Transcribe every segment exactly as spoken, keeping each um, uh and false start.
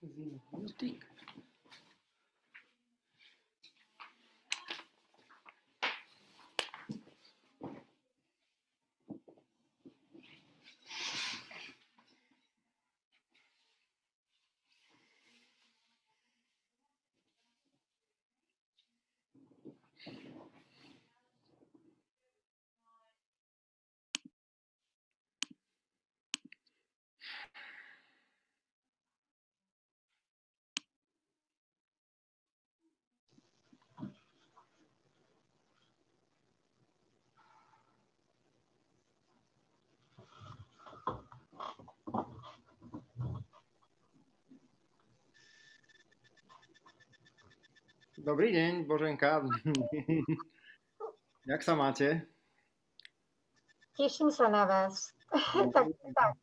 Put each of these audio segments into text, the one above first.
Zimnotík. Dobrý deň, Boženka. Jak sa máte? Teším sa na vás. tak, tak.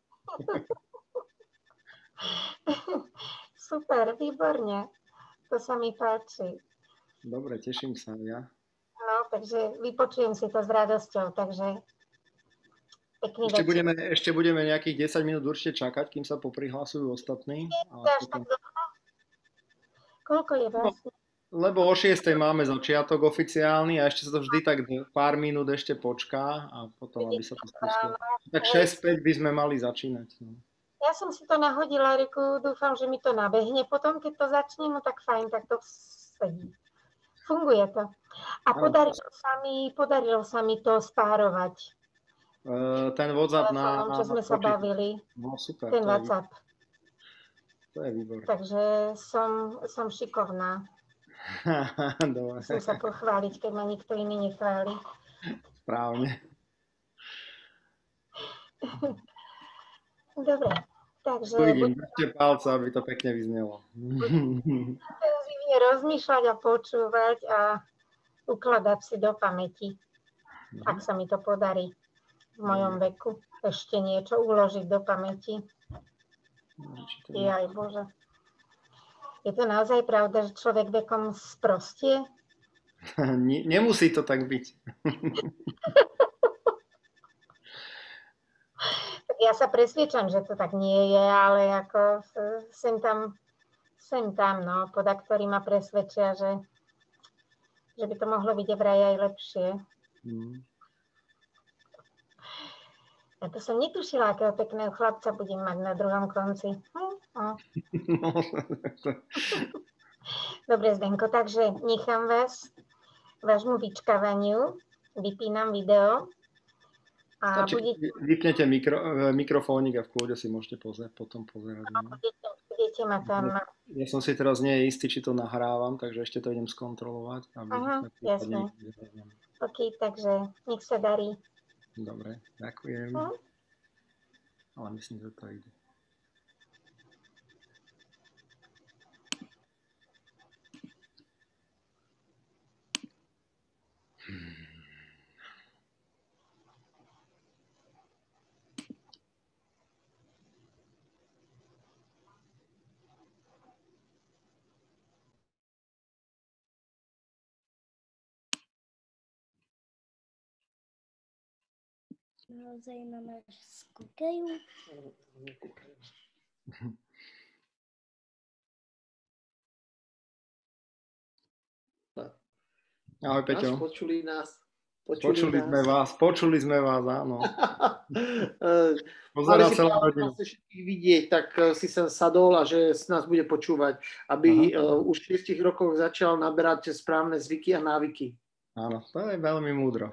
Super, výborne. To sa mi páči. Dobre, teším sa ja. No, takže vypočujem si to s radosťou, takže pekný Ešte večer. budeme, ešte budeme nejakých desať minút určite čakať, kým sa poprihlasujú ostatní. Ale Až potom... tak dlho? Koľko je no, vlastne? lebo o šiestej máme začiatok oficiálny a ešte sa to vždy tak pár minút ešte počká a potom, aby sa to spustilo. Tak šesť päť by sme mali začínať. No. Ja som si to nahodila, Riku, dúfam, že mi to nabehne. Potom, keď to začne, no tak fajn, tak to sedí. Funguje to. A podarilo sa mi, podarilo sa mi to spárovať. Uh, ten WhatsApp na... Čo sme sa bavili. No super. Ten WhatsApp. To je výborné. Takže som, som šikovná. Musím sa pochváliť, keď ma nikto iný nechváli. Správne. Dobre, takže... Uvidím, držte palce, aby to pekne vyznelo. Intenzívne rozmýšľať a počúvať a ukladať si do pamäti, mm-hmm. ak sa mi to podarí v mojom veku. Ešte niečo uložiť do pamäti. Jaj Bože. Je to naozaj pravda, že človek vekom sprostie? Nemusí to tak byť. Ja sa presviečam, že to tak nie je, ale ako sem tam, sem tam, no, podaktori ma presvedčia, že, že by to mohlo byť vraj aj lepšie. Mm. Ja to som netušila, akého pekného chlapca budem mať na druhom konci. Hm, no. Dobre, Zdenko, takže nechám vás vášmu vyčkávaniu, vypínam video. A Stačí, budete... vypnete mikro, mikrofónik a v kľude si môžete pozerať, potom pozerať. No, budete, budete ma tam... Ja som si teraz nie istý, či to nahrávam, takže ešte to idem skontrolovať. Aby Aha, jasné. OK, takže nech sa darí. Dobre, ďakujem. Hm? Ale myslím, že to ide. Naozaj na nás skúkajú? Ahoj, Peťo. Počuli nás. Počuli, počuli nás. sme vás, počuli sme vás, áno. Pozerá celá rodina. Mali si všetkých vidieť, tak si sa sadol a že nás bude počúvať, aby uh, už v šiestich rokoch začal naberať správne zvyky a návyky. Áno, to je veľmi múdro.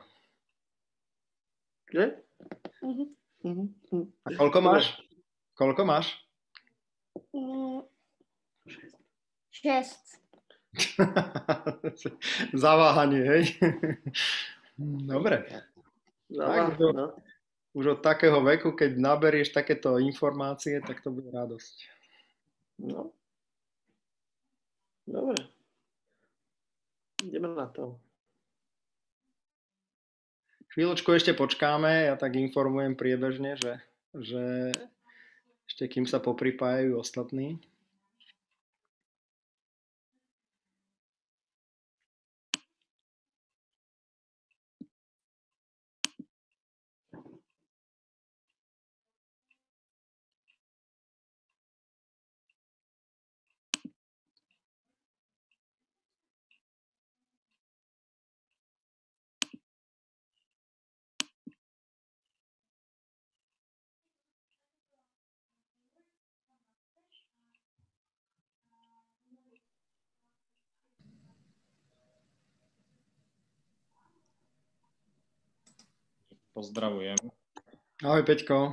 Že? Uh-huh. A koľko máš? Koľko máš? Šesť. Zaváhanie, hej? Dobre. Tak, už, od, už od takého veku, keď naberieš takéto informácie, tak to bude radosť. No. Dobre. Ideme na to. Chvíľočku ešte počkáme, ja tak informujem priebežne, že, že ešte kým sa popripájajú ostatní. pozdravujem. Ahoj, Peťko.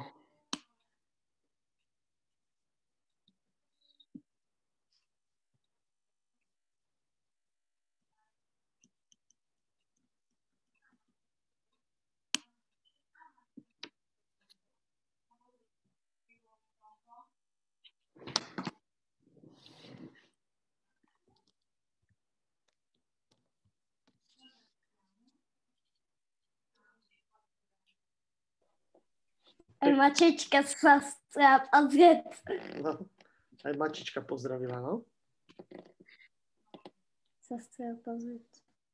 Aj Mačička sa chcela pozrieť. No, aj Mačička pozdravila, no. Sa chcela pozrieť.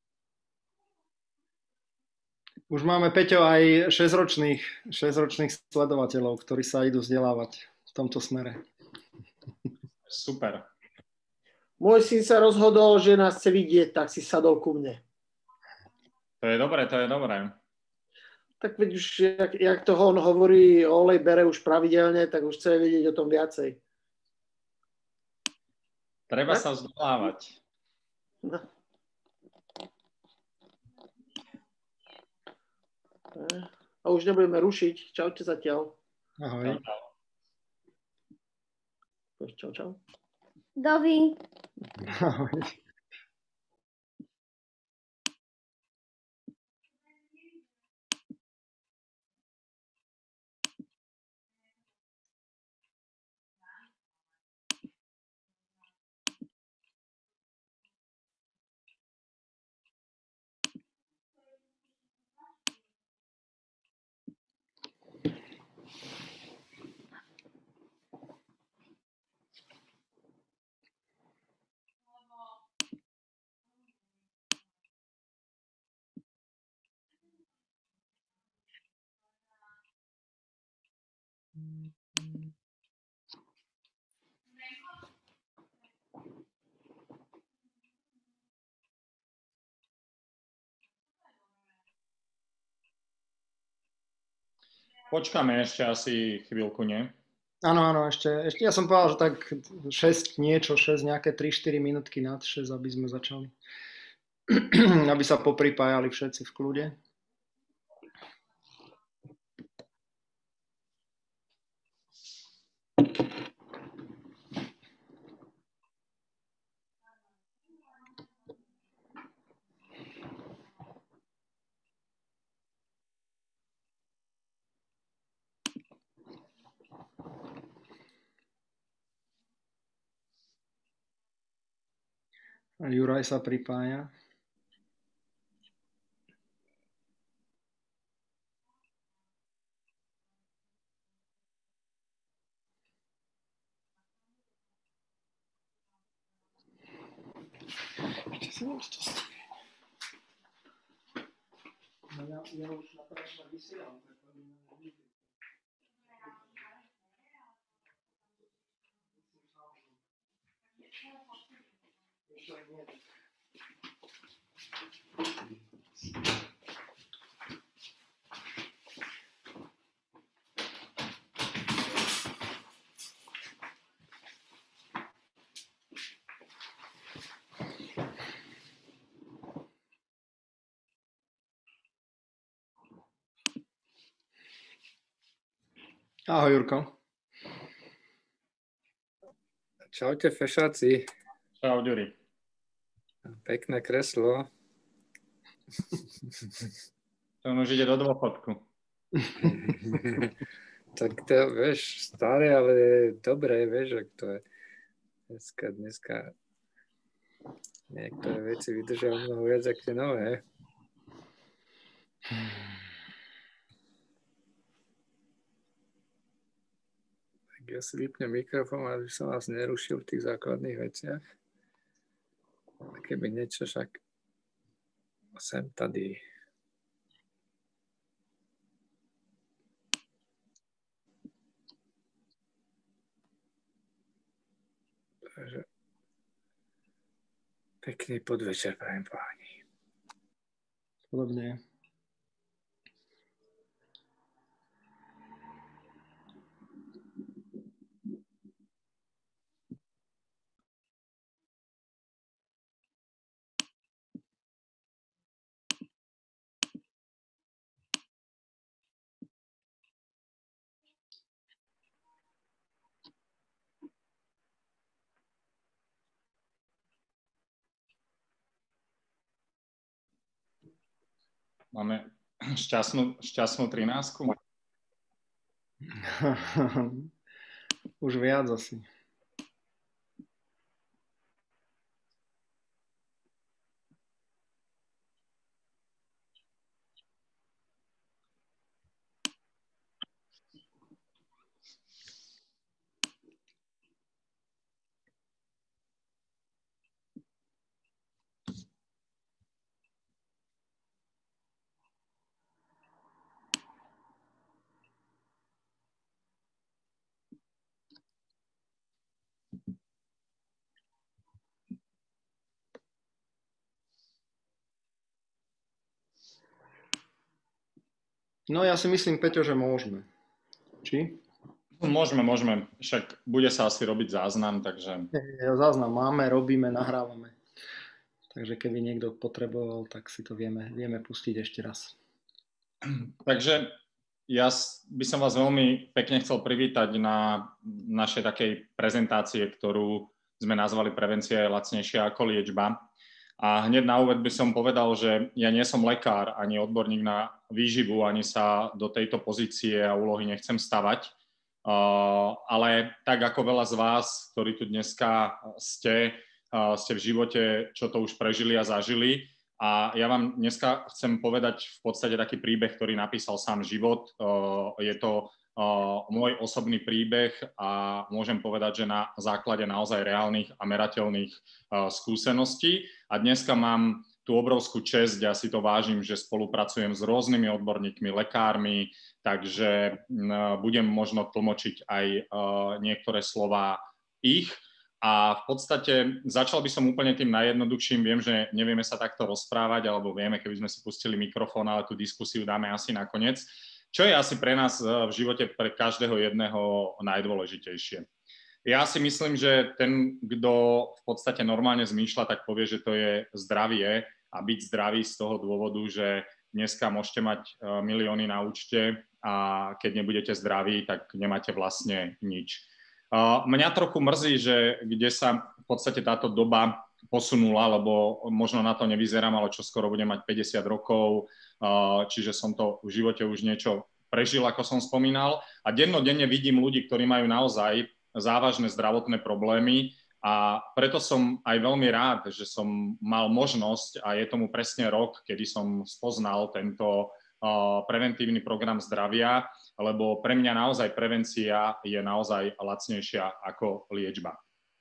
Už máme, Peťo, aj šesťročných, šesťročných sledovateľov, ktorí sa idú vzdelávať v tomto smere. Super. Môj syn sa rozhodol, že nás chce vidieť, tak si sadol ku mne. To je dobré, to je dobré. Tak veď už, jak, jak toho on hovorí, olej bere už pravidelne, tak už chce vedieť o tom viacej. Treba Tak? sa vzdelávať. No. A už nebudeme rušiť. Čaute zatiaľ. Ahoj. Čau, čau. Dovi. Ahoj. Počkáme ešte asi chvíľku, nie? Áno, áno, ešte, ešte ja som povedal, že tak šesť niečo, šesť nejaké tri štyri minútky nad šesť, aby sme začali. Aby sa popripájali všetci v kľude. A Juraj sa pripája. Ešte si mám to stihne. No ja, ja už napríklad vysielam, tak aby ma nevideli. Ešte aj nie. Ahoj, Jurko. Čaute, fešáci. Čau, Ďuri. Pekné kreslo. To už ide do dôchodku. Tak to, vieš, staré, ale dobré, vieš, ak to je. Dneska, dneska niektoré veci vydržia mnoho viac, ako tie nové. Tak ja si vypnem mikrofón, aby som vás nerušil v tých základných veciach. A keby niečo, však sem tady. Takže pekný podvečer, prajem páni. Podobne. máme šťastnú, šťastnú trinástku. Už viac asi. No ja si myslím, Peťo, že môžeme. Či? Môžeme, môžeme. Však bude sa asi robiť záznam, takže... Ja záznam máme, robíme, nahrávame. Takže keby niekto potreboval, tak si to vieme, vieme pustiť ešte raz. Takže ja by som vás veľmi pekne chcel privítať na našej takej prezentácie, ktorú sme nazvali Prevencia je lacnejšia ako liečba. A hneď na úvod by som povedal, že ja nie som lekár, ani odborník na výživu, ani sa do tejto pozície a úlohy nechcem stavať. Uh, ale tak ako veľa z vás, ktorí tu dneska ste, uh, ste v živote, čo to už prežili a zažili. A ja vám dneska chcem povedať v podstate taký príbeh, ktorý napísal sám život. Uh, je to uh, môj osobný príbeh a môžem povedať, že na základe naozaj reálnych a merateľných uh, skúseností. A dneska mám tú obrovskú česť, ja si to vážim, že spolupracujem s rôznymi odborníkmi, lekármi, takže budem možno tlmočiť aj niektoré slová ich. A v podstate začal by som úplne tým najjednoduchším. Viem, že nevieme sa takto rozprávať, alebo vieme, keby sme si pustili mikrofón, ale tú diskusiu dáme asi nakoniec. Čo je asi pre nás v živote, pre každého jedného najdôležitejšie? Ja si myslím, že ten, kto v podstate normálne zmýšľa, tak povie, že to je zdravie a byť zdravý z toho dôvodu, že dneska môžete mať milióny na účte a keď nebudete zdraví, tak nemáte vlastne nič. Mňa trochu mrzí, že kde sa v podstate táto doba posunula, lebo možno na to nevyzerám, ale čo skoro budem mať päťdesiat rokov, čiže som to v živote už niečo prežil, ako som spomínal. A dennodenne vidím ľudí, ktorí majú naozaj závažné zdravotné problémy a preto som aj veľmi rád, že som mal možnosť a je tomu presne rok, kedy som spoznal tento uh, preventívny program zdravia, lebo pre mňa naozaj prevencia je naozaj lacnejšia ako liečba.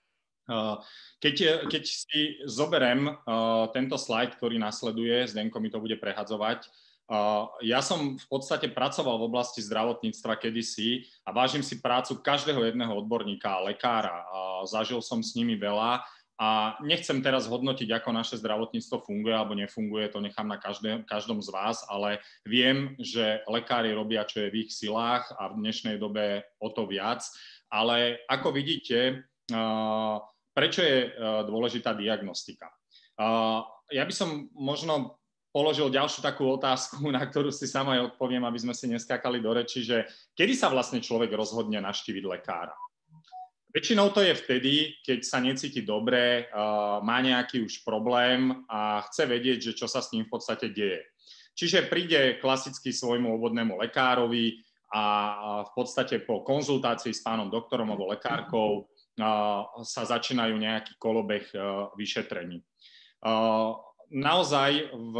Uh, keď, keď si zoberiem uh, tento slajd, ktorý nasleduje, Zdenko mi to bude prehadzovať. Uh, ja som v podstate pracoval v oblasti zdravotníctva kedysi a vážim si prácu každého jedného odborníka a lekára. Uh, zažil som s nimi veľa a nechcem teraz hodnotiť, ako naše zdravotníctvo funguje alebo nefunguje, to nechám na každé, každom z vás, ale viem, že lekári robia, čo je v ich silách a v dnešnej dobe o to viac. Ale ako vidíte, uh, prečo je uh, dôležitá diagnostika? Uh, ja by som možno položil ďalšiu takú otázku, na ktorú si sám aj odpoviem, aby sme si neskákali do reči, že kedy sa vlastne človek rozhodne navštíviť lekára? Väčšinou to je vtedy, keď sa necíti dobre, uh, má nejaký už problém a chce vedieť, že čo sa s ním v podstate deje. Čiže príde klasicky svojmu obvodnému lekárovi a uh, v podstate po konzultácii s pánom doktorom alebo lekárkou uh, sa začínajú nejaký kolobeh uh, vyšetrení. Uh, Naozaj v,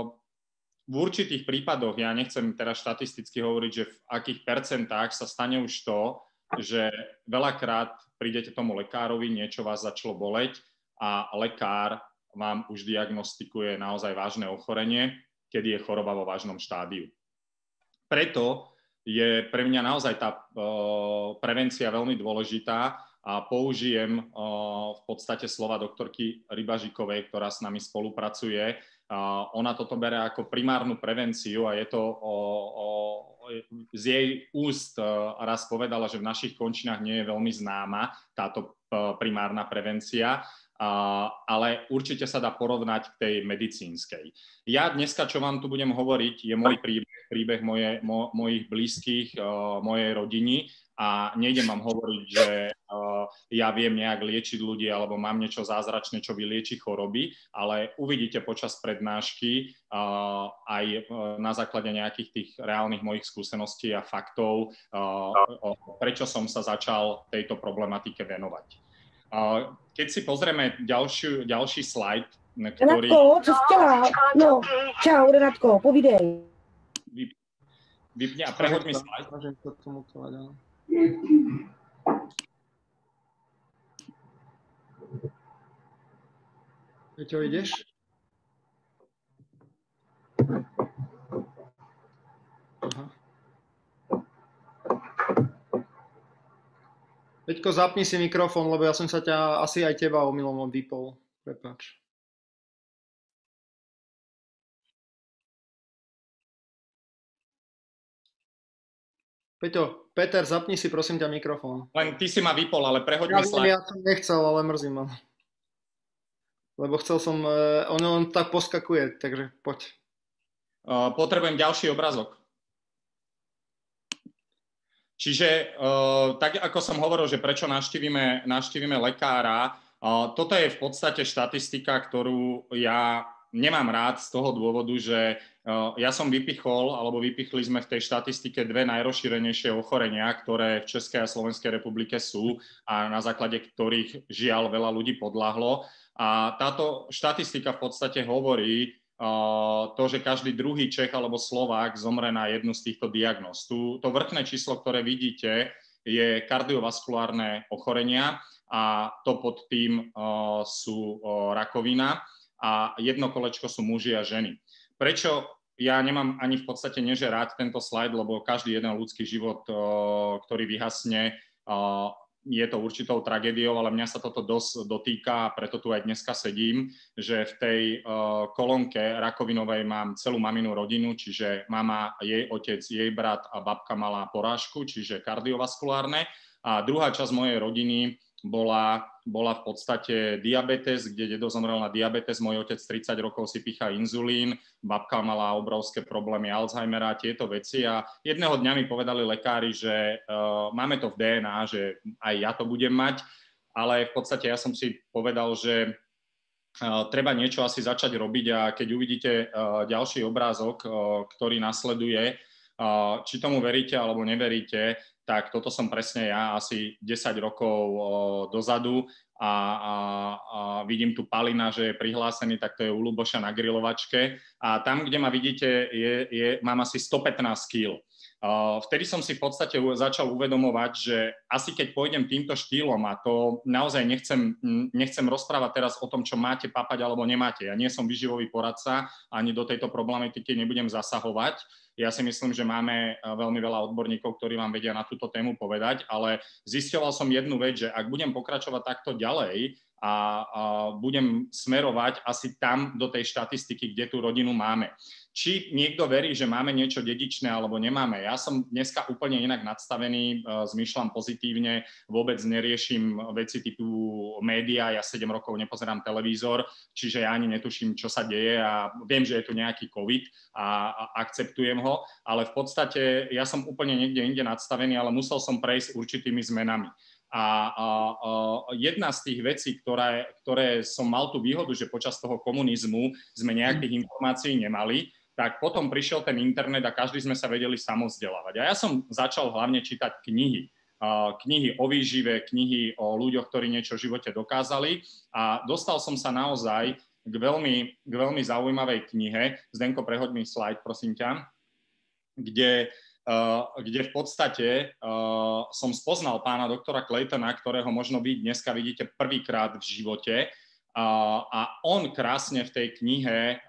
v určitých prípadoch, ja nechcem teraz štatisticky hovoriť, že v akých percentách sa stane už to, že veľakrát prídete tomu lekárovi, niečo vás začalo boleť a lekár vám už diagnostikuje naozaj vážne ochorenie, kedy je choroba vo vážnom štádiu. Preto je pre mňa naozaj tá uh, prevencia veľmi dôležitá. A použijem uh, v podstate slova doktorky Rybažikovej, ktorá s nami spolupracuje. Uh, ona toto bere ako primárnu prevenciu a je to o, o, z jej úst uh, raz povedala, že v našich končinách nie je veľmi známa táto uh, primárna prevencia, uh, ale určite sa dá porovnať k tej medicínskej. Ja dneska, čo vám tu budem hovoriť, je môj príbeh, príbeh moje, mo, mojich blízkych, uh, mojej rodiny. a nejdem vám hovoriť, že uh, ja viem nejak liečiť ľudí alebo mám niečo zázračné, čo vylieči choroby, ale uvidíte počas prednášky uh, aj uh, na základe nejakých tých reálnych mojich skúseností a faktov, uh, uh, prečo som sa začal tejto problematike venovať. Uh, keď si pozrieme ďalší, ďalší slajd, ktorý... Renátko, čo si dělá? No, čau, Renátko, povídej. Vyp, vypni a prehoď mi slajd. Peťo, ideš? Aha. Peťko, zapni si mikrofón, lebo ja som sa ťa, asi aj teba omylom vypol. Prepáč. Peťo, Peter, zapni si prosím ťa mikrofón. Len ty si ma vypol, ale prehoď ja mi slajd. Ja som nechcel, ale mrzí ma. Lebo chcel som, on, on tak poskakuje, takže poď. Uh, potrebujem ďalší obrázok. Čiže, uh, tak ako som hovoril, že prečo navštívime, navštívime lekára, uh, toto je v podstate štatistika, ktorú ja nemám rád z toho dôvodu, že uh, ja som vypichol, alebo vypichli sme v tej štatistike dve najrozšírenejšie ochorenia, ktoré v Českej a Slovenskej republike sú a na základe ktorých žiaľ veľa ľudí podľahlo. A táto štatistika v podstate hovorí, Uh, to, že každý druhý Čech alebo Slovák zomre na jednu z týchto diagnóz. Tu, to vrchné číslo, ktoré vidíte, je kardiovaskulárne ochorenia a to pod tým uh, sú uh, rakovina a jedno kolečko sú muži a ženy. Prečo ja nemám ani v podstate neže rád tento slajd, lebo každý jeden ľudský život, uh, ktorý vyhasne, uh, je to určitou tragédiou, ale mňa sa toto dosť dotýka a preto tu aj dneska sedím, že v tej uh, kolónke rakovinovej mám celú maminu rodinu, čiže mama, jej otec, jej brat a babka mala porážku, čiže kardiovaskulárne. A druhá časť mojej rodiny bola, bola v podstate diabetes, kde dedo zomrel na diabetes, môj otec tridsať rokov si pícha inzulín, babka mala obrovské problémy Alzheimera, tieto veci a jedného dňa mi povedali lekári, že uh, máme to v dé en á, že aj ja to budem mať, ale v podstate ja som si povedal, že uh, treba niečo asi začať robiť a keď uvidíte uh, ďalší obrázok, uh, ktorý nasleduje, uh, či tomu veríte alebo neveríte, tak toto som presne ja asi desať rokov o, dozadu a, a, a vidím tu Palina, že je prihlásený, tak to je u Luboša na grilovačke a tam, kde ma vidíte, je, je, mám asi stopätnásť kíl. Uh, vtedy som si v podstate začal uvedomovať, že asi keď pôjdem týmto štýlom a to naozaj nechcem, nechcem rozprávať teraz o tom, čo máte papať alebo nemáte. Ja nie som výživový poradca, ani do tejto problematiky nebudem zasahovať. Ja si myslím, že máme veľmi veľa odborníkov, ktorí vám vedia na túto tému povedať, ale zisťoval som jednu vec, že ak budem pokračovať takto ďalej a, a budem smerovať asi tam do tej štatistiky, kde tú rodinu máme. Či niekto verí, že máme niečo dedičné alebo nemáme. Ja som dneska úplne inak nadstavený, zmýšľam pozitívne, vôbec neriešim veci typu média, ja sedem rokov nepozerám televízor, čiže ja ani netuším, čo sa deje a viem, že je tu nejaký COVID a, a akceptujem ho, ale v podstate ja som úplne niekde inde nadstavený, ale musel som prejsť určitými zmenami. A, a, a jedna z tých vecí, ktoré, ktoré som mal tú výhodu, že počas toho komunizmu sme nejakých informácií nemali, tak potom prišiel ten internet a každý sme sa vedeli samovzdelávať. A ja som začal hlavne čítať knihy. Knihy o výžive, knihy o ľuďoch, ktorí niečo v živote dokázali a dostal som sa naozaj k veľmi, k veľmi zaujímavej knihe. Zdenko, prehoď mi slajd, prosím ťa, kde, kde v podstate som spoznal pána doktora Claytona, ktorého možno vy dneska vidíte prvýkrát v živote a on krásne v tej knihe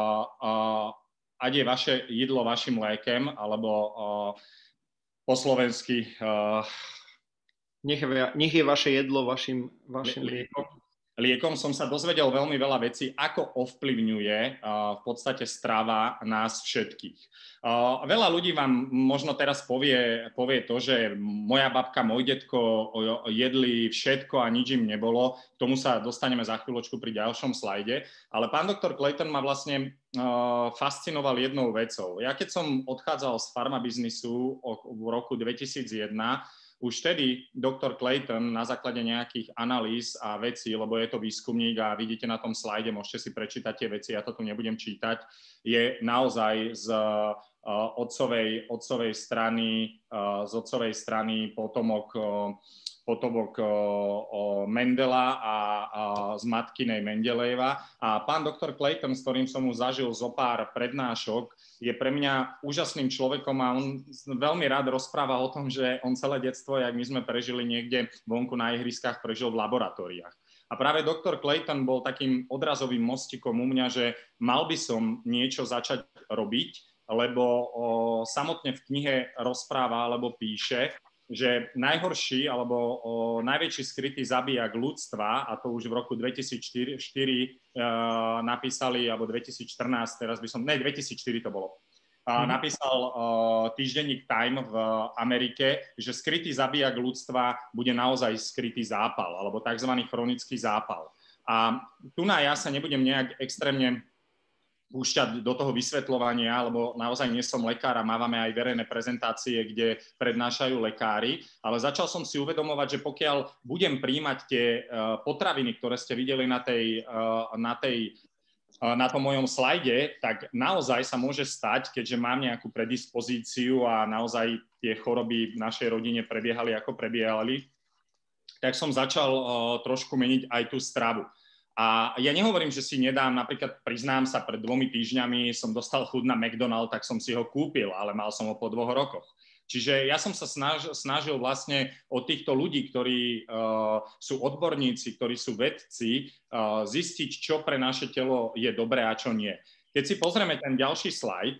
ať je vaše jedlo vašim lékem, alebo uh, po slovensky... Uh, nech, je, nech je vaše jedlo vašim, vašim liekom. Liekom som sa dozvedel veľmi veľa vecí, ako ovplyvňuje uh, v podstate strava nás všetkých. Uh, veľa ľudí vám možno teraz povie, povie to, že moja babka, môj detko jedli všetko a nič im nebolo. K tomu sa dostaneme za chvíľočku pri ďalšom slajde. Ale pán doktor Clayton ma vlastne uh, fascinoval jednou vecou. Ja keď som odchádzal z farmabiznisu v roku dvetisícjeden, už vtedy doktor Clayton na základe nejakých analýz a vecí, lebo je to výskumník a vidíte na tom slajde, môžete si prečítať tie veci, ja to tu nebudem čítať, je naozaj z uh, otcovej, otcovej strany, uh, z otcovej strany potomok uh, potomok Mendela a, a z matkinej Mendelejeva. A pán doktor Clayton, s ktorým som mu zažil zo pár prednášok, je pre mňa úžasným človekom a on veľmi rád rozpráva o tom, že on celé detstvo, jak my sme prežili niekde vonku na ihriskách, prežil v laboratóriách. A práve doktor Clayton bol takým odrazovým mostikom u mňa, že mal by som niečo začať robiť, lebo o, samotne v knihe rozpráva alebo píše, že najhorší alebo o, najväčší skrytý zabijak ľudstva, a to už v roku dvetisícštyri e, napísali, alebo dvetisícštrnásť, teraz by som, ne, dvetisícštyri to bolo, a, napísal e, týždenník Time v Amerike, že skrytý zabijak ľudstva bude naozaj skrytý zápal, alebo tzv. Chronický zápal. A tu na ja sa nebudem nejak extrémne púšťať do toho vysvetľovania, lebo naozaj nie som lekár a mávame aj verejné prezentácie, kde prednášajú lekári, ale začal som si uvedomovať, že pokiaľ budem príjmať tie uh, potraviny, ktoré ste videli na, tej, uh, na, tej, uh, na tom mojom slajde, tak naozaj sa môže stať, keďže mám nejakú predispozíciu a naozaj tie choroby v našej rodine prebiehali ako prebiehali, tak som začal uh, trošku meniť aj tú stravu. A ja nehovorím, že si nedám, napríklad priznám sa, pred dvomi týždňami som dostal chuť na McDonald, tak som si ho kúpil, ale mal som ho po dvoch rokoch. Čiže ja som sa snažil, snažil vlastne od týchto ľudí, ktorí uh, sú odborníci, ktorí sú vedci, uh, zistiť, čo pre naše telo je dobré a čo nie. Keď si pozrieme ten ďalší slajd,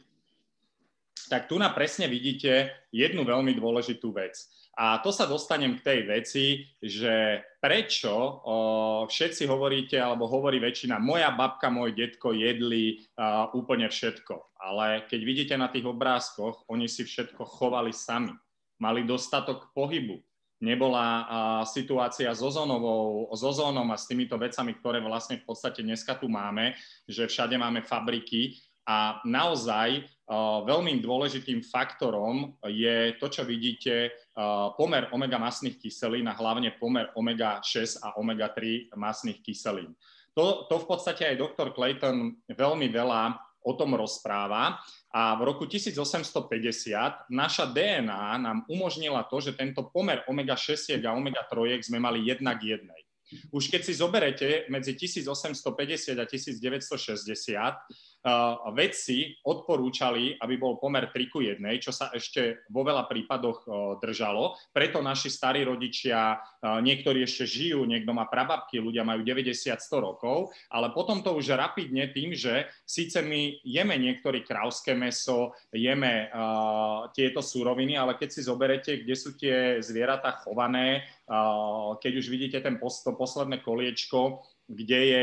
tak tu na presne vidíte jednu veľmi dôležitú vec. A to sa dostanem k tej veci, že prečo o, všetci hovoríte, alebo hovorí väčšina, moja babka, môj detko jedli a, úplne všetko. Ale keď vidíte na tých obrázkoch, oni si všetko chovali sami. Mali dostatok pohybu. Nebola a, situácia s ozónovou, s ozónom a s týmito vecami, ktoré vlastne v podstate dneska tu máme, že všade máme fabriky. A naozaj uh, veľmi dôležitým faktorom je to, čo vidíte, uh, pomer omega masných kyselín a hlavne pomer omega šesť a omega tri masných kyselín. To, to v podstate aj doktor Clayton veľmi veľa o tom rozpráva a v roku tisícosemstopäťdesiat naša dé en á nám umožnila to, že tento pomer omega šesť a omega tri sme mali jedna k jednej. Už keď si zoberete medzi tisícosemstopäťdesiat a tisícdeväťstošesťdesiat, uh, vedci odporúčali, aby bol pomer tri ku jednej, čo sa ešte vo veľa prípadoch uh, držalo. Preto naši starí rodičia, uh, niektorí ešte žijú, niekto má prababky, ľudia majú deväťdesiat až sto rokov, ale potom to už rapidne tým, že síce my jeme niektoré krávské mäso, jeme uh, tieto suroviny, ale keď si zoberete, kde sú tie zvieratá chované, uh, keď už vidíte ten post, posledné koliečko, kde, je,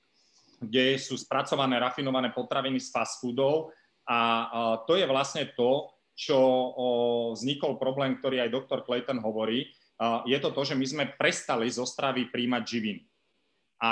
kde sú spracované, rafinované potraviny z fast foodov a, a to je vlastne to, čo o, vznikol problém, ktorý aj doktor Clayton hovorí. A je to to, že my sme prestali zo stravy príjmať živiny. A, a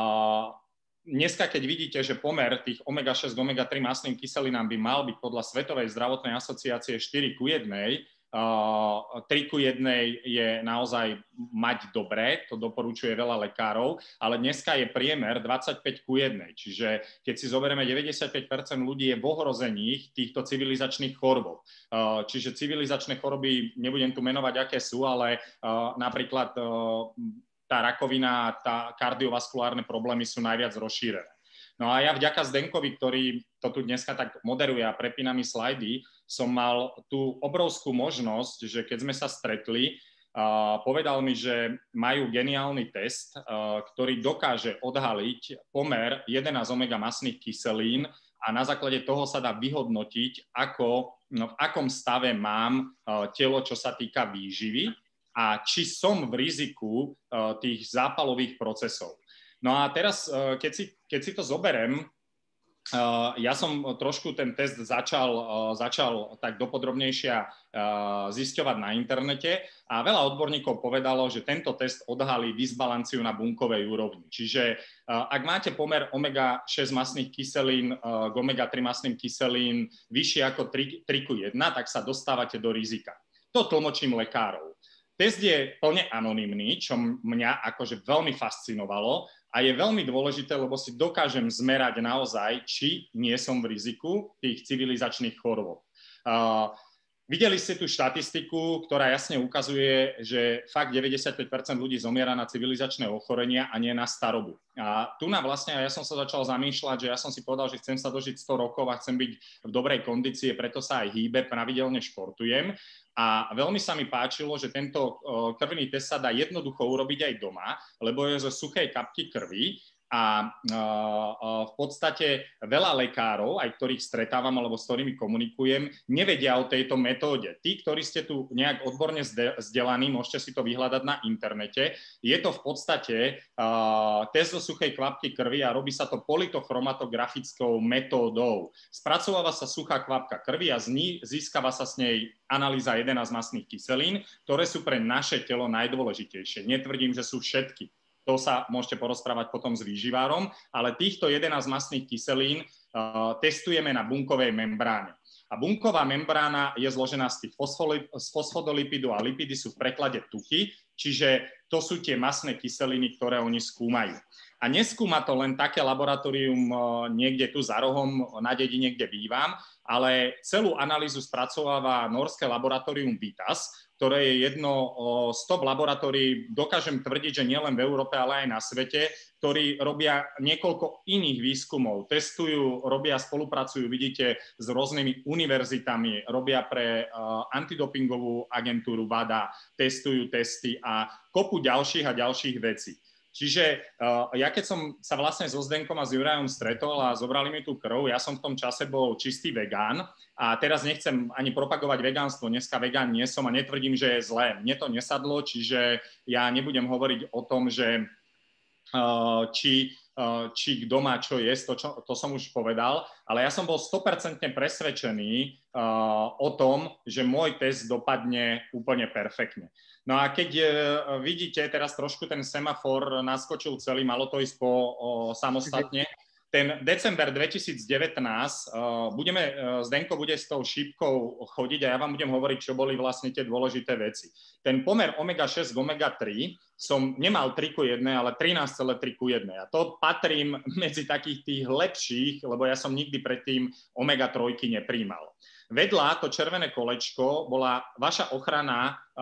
dneska, keď vidíte, že pomer tých omega šesť a omega tri masným kyselinám by mal byť podľa Svetovej zdravotnej asociácie štyri ku jednej, Uh, tri ku jednej je naozaj mať dobré, to doporučuje veľa lekárov, ale dneska je priemer dvadsaťpäť ku jednej, čiže keď si zoberieme deväťdesiatpäť percent ľudí je v ohrození týchto civilizačných chorôb. Uh, čiže civilizačné choroby, nebudem tu menovať, aké sú, ale uh, napríklad uh, tá rakovina a tá kardiovaskulárne problémy sú najviac rozšírené. No a ja vďaka Zdenkovi, ktorý to tu dneska tak moderuje a prepína mi slajdy, som mal tú obrovskú možnosť, že keď sme sa stretli, uh, povedal mi, že majú geniálny test, uh, ktorý dokáže odhaliť pomer jedenásť omega masných kyselín a na základe toho sa dá vyhodnotiť, ako, no, v akom stave mám uh, telo, čo sa týka výživy a či som v riziku uh, tých zápalových procesov. No a teraz, keď si, keď si to zoberiem, ja som trošku ten test začal, začal tak dopodrobnejšie zisťovať na internete a veľa odborníkov povedalo, že tento test odhalí disbalanciu na bunkovej úrovni. Čiže ak máte pomer omega šesť masných kyselín k omega tri masným kyselín vyššie ako tri ku jednej, tak sa dostávate do rizika. To tlmočím lekárov. test je plne anonymný, čo mňa akože veľmi fascinovalo a je veľmi dôležité, lebo si dokážem zmerať naozaj, či nie som v riziku tých civilizačných chorôb. Uh, Videli ste tú štatistiku, ktorá jasne ukazuje, že fakt deväťdesiatpäť percent ľudí zomiera na civilizačné ochorenia a nie na starobu. A tu na vlastne, ja som sa začal zamýšľať, že ja som si povedal, že chcem sa dožiť sto rokov a chcem byť v dobrej kondícii, preto sa aj hýbe, pravidelne športujem. A veľmi sa mi páčilo, že tento krvný test sa dá jednoducho urobiť aj doma, lebo je zo suchej kapky krvi. A v podstate veľa lekárov, aj ktorých stretávam alebo s ktorými komunikujem, nevedia o tejto metóde. Tí, ktorí ste tu nejak odborne vzdelaní, môžete si to vyhľadať na internete. Je to v podstate test zo suchej kvapky krvi a robí sa to politochромatografickou metódou. Spracováva sa suchá kvapka krvi a získava sa s nej analýza jedenásť mastných kyselín, ktoré sú pre naše telo najdôležitejšie. Netvrdím, že sú všetky. To sa môžete porozprávať potom s výživárom, ale týchto jedenásť mastných kyselín uh, testujeme na bunkovej membráne. A bunková membrána je zložená z tých z fosfodolipidu a lipidy sú v preklade tuky, čiže to sú tie mastné kyseliny, ktoré oni skúmajú. A neskúma to len také laboratórium uh, niekde tu za rohom na dedine, kde bývam, ale celú analýzu spracováva norské laboratórium Vitas, ktoré je jedno z top laboratórií, dokážem tvrdiť, že nielen v Európe, ale aj na svete, ktorí robia niekoľko iných výskumov, testujú, robia, spolupracujú, vidíte, s rôznymi univerzitami, robia pre uh, antidopingovú agentúru WADA, testujú testy a kopu ďalších a ďalších vecí. Čiže uh, ja keď som sa vlastne so Zdenkom a s Jurajom stretol a zobrali mi tú krv, ja som v tom čase bol čistý vegán a teraz nechcem ani propagovať vegánstvo, dneska vegán nie som a netvrdím, že je zlé. Mne to nesadlo, čiže ja nebudem hovoriť o tom, že uh, či, uh, či kto má čo jesť, to, čo, to som už povedal, ale ja som bol sto percent presvedčený uh, o tom, že môj test dopadne úplne perfektne. No a keď uh, vidíte, teraz trošku ten semafor naskočil celý, malo to ísť po uh, samostatne. Ten december dvetisícdevätnásť, uh, budeme, uh, Zdenko bude s tou šípkou chodiť a ja vám budem hovoriť, čo boli vlastne tie dôležité veci. Ten pomer omega šesť k omega tri som nemal tri ku jednej, ale trinásť celá tri ku jednej. A to patrím medzi takých tých lepších, lebo ja som nikdy predtým omega tri nepríjmal. Vedľa to červené kolečko bola vaša ochrana uh,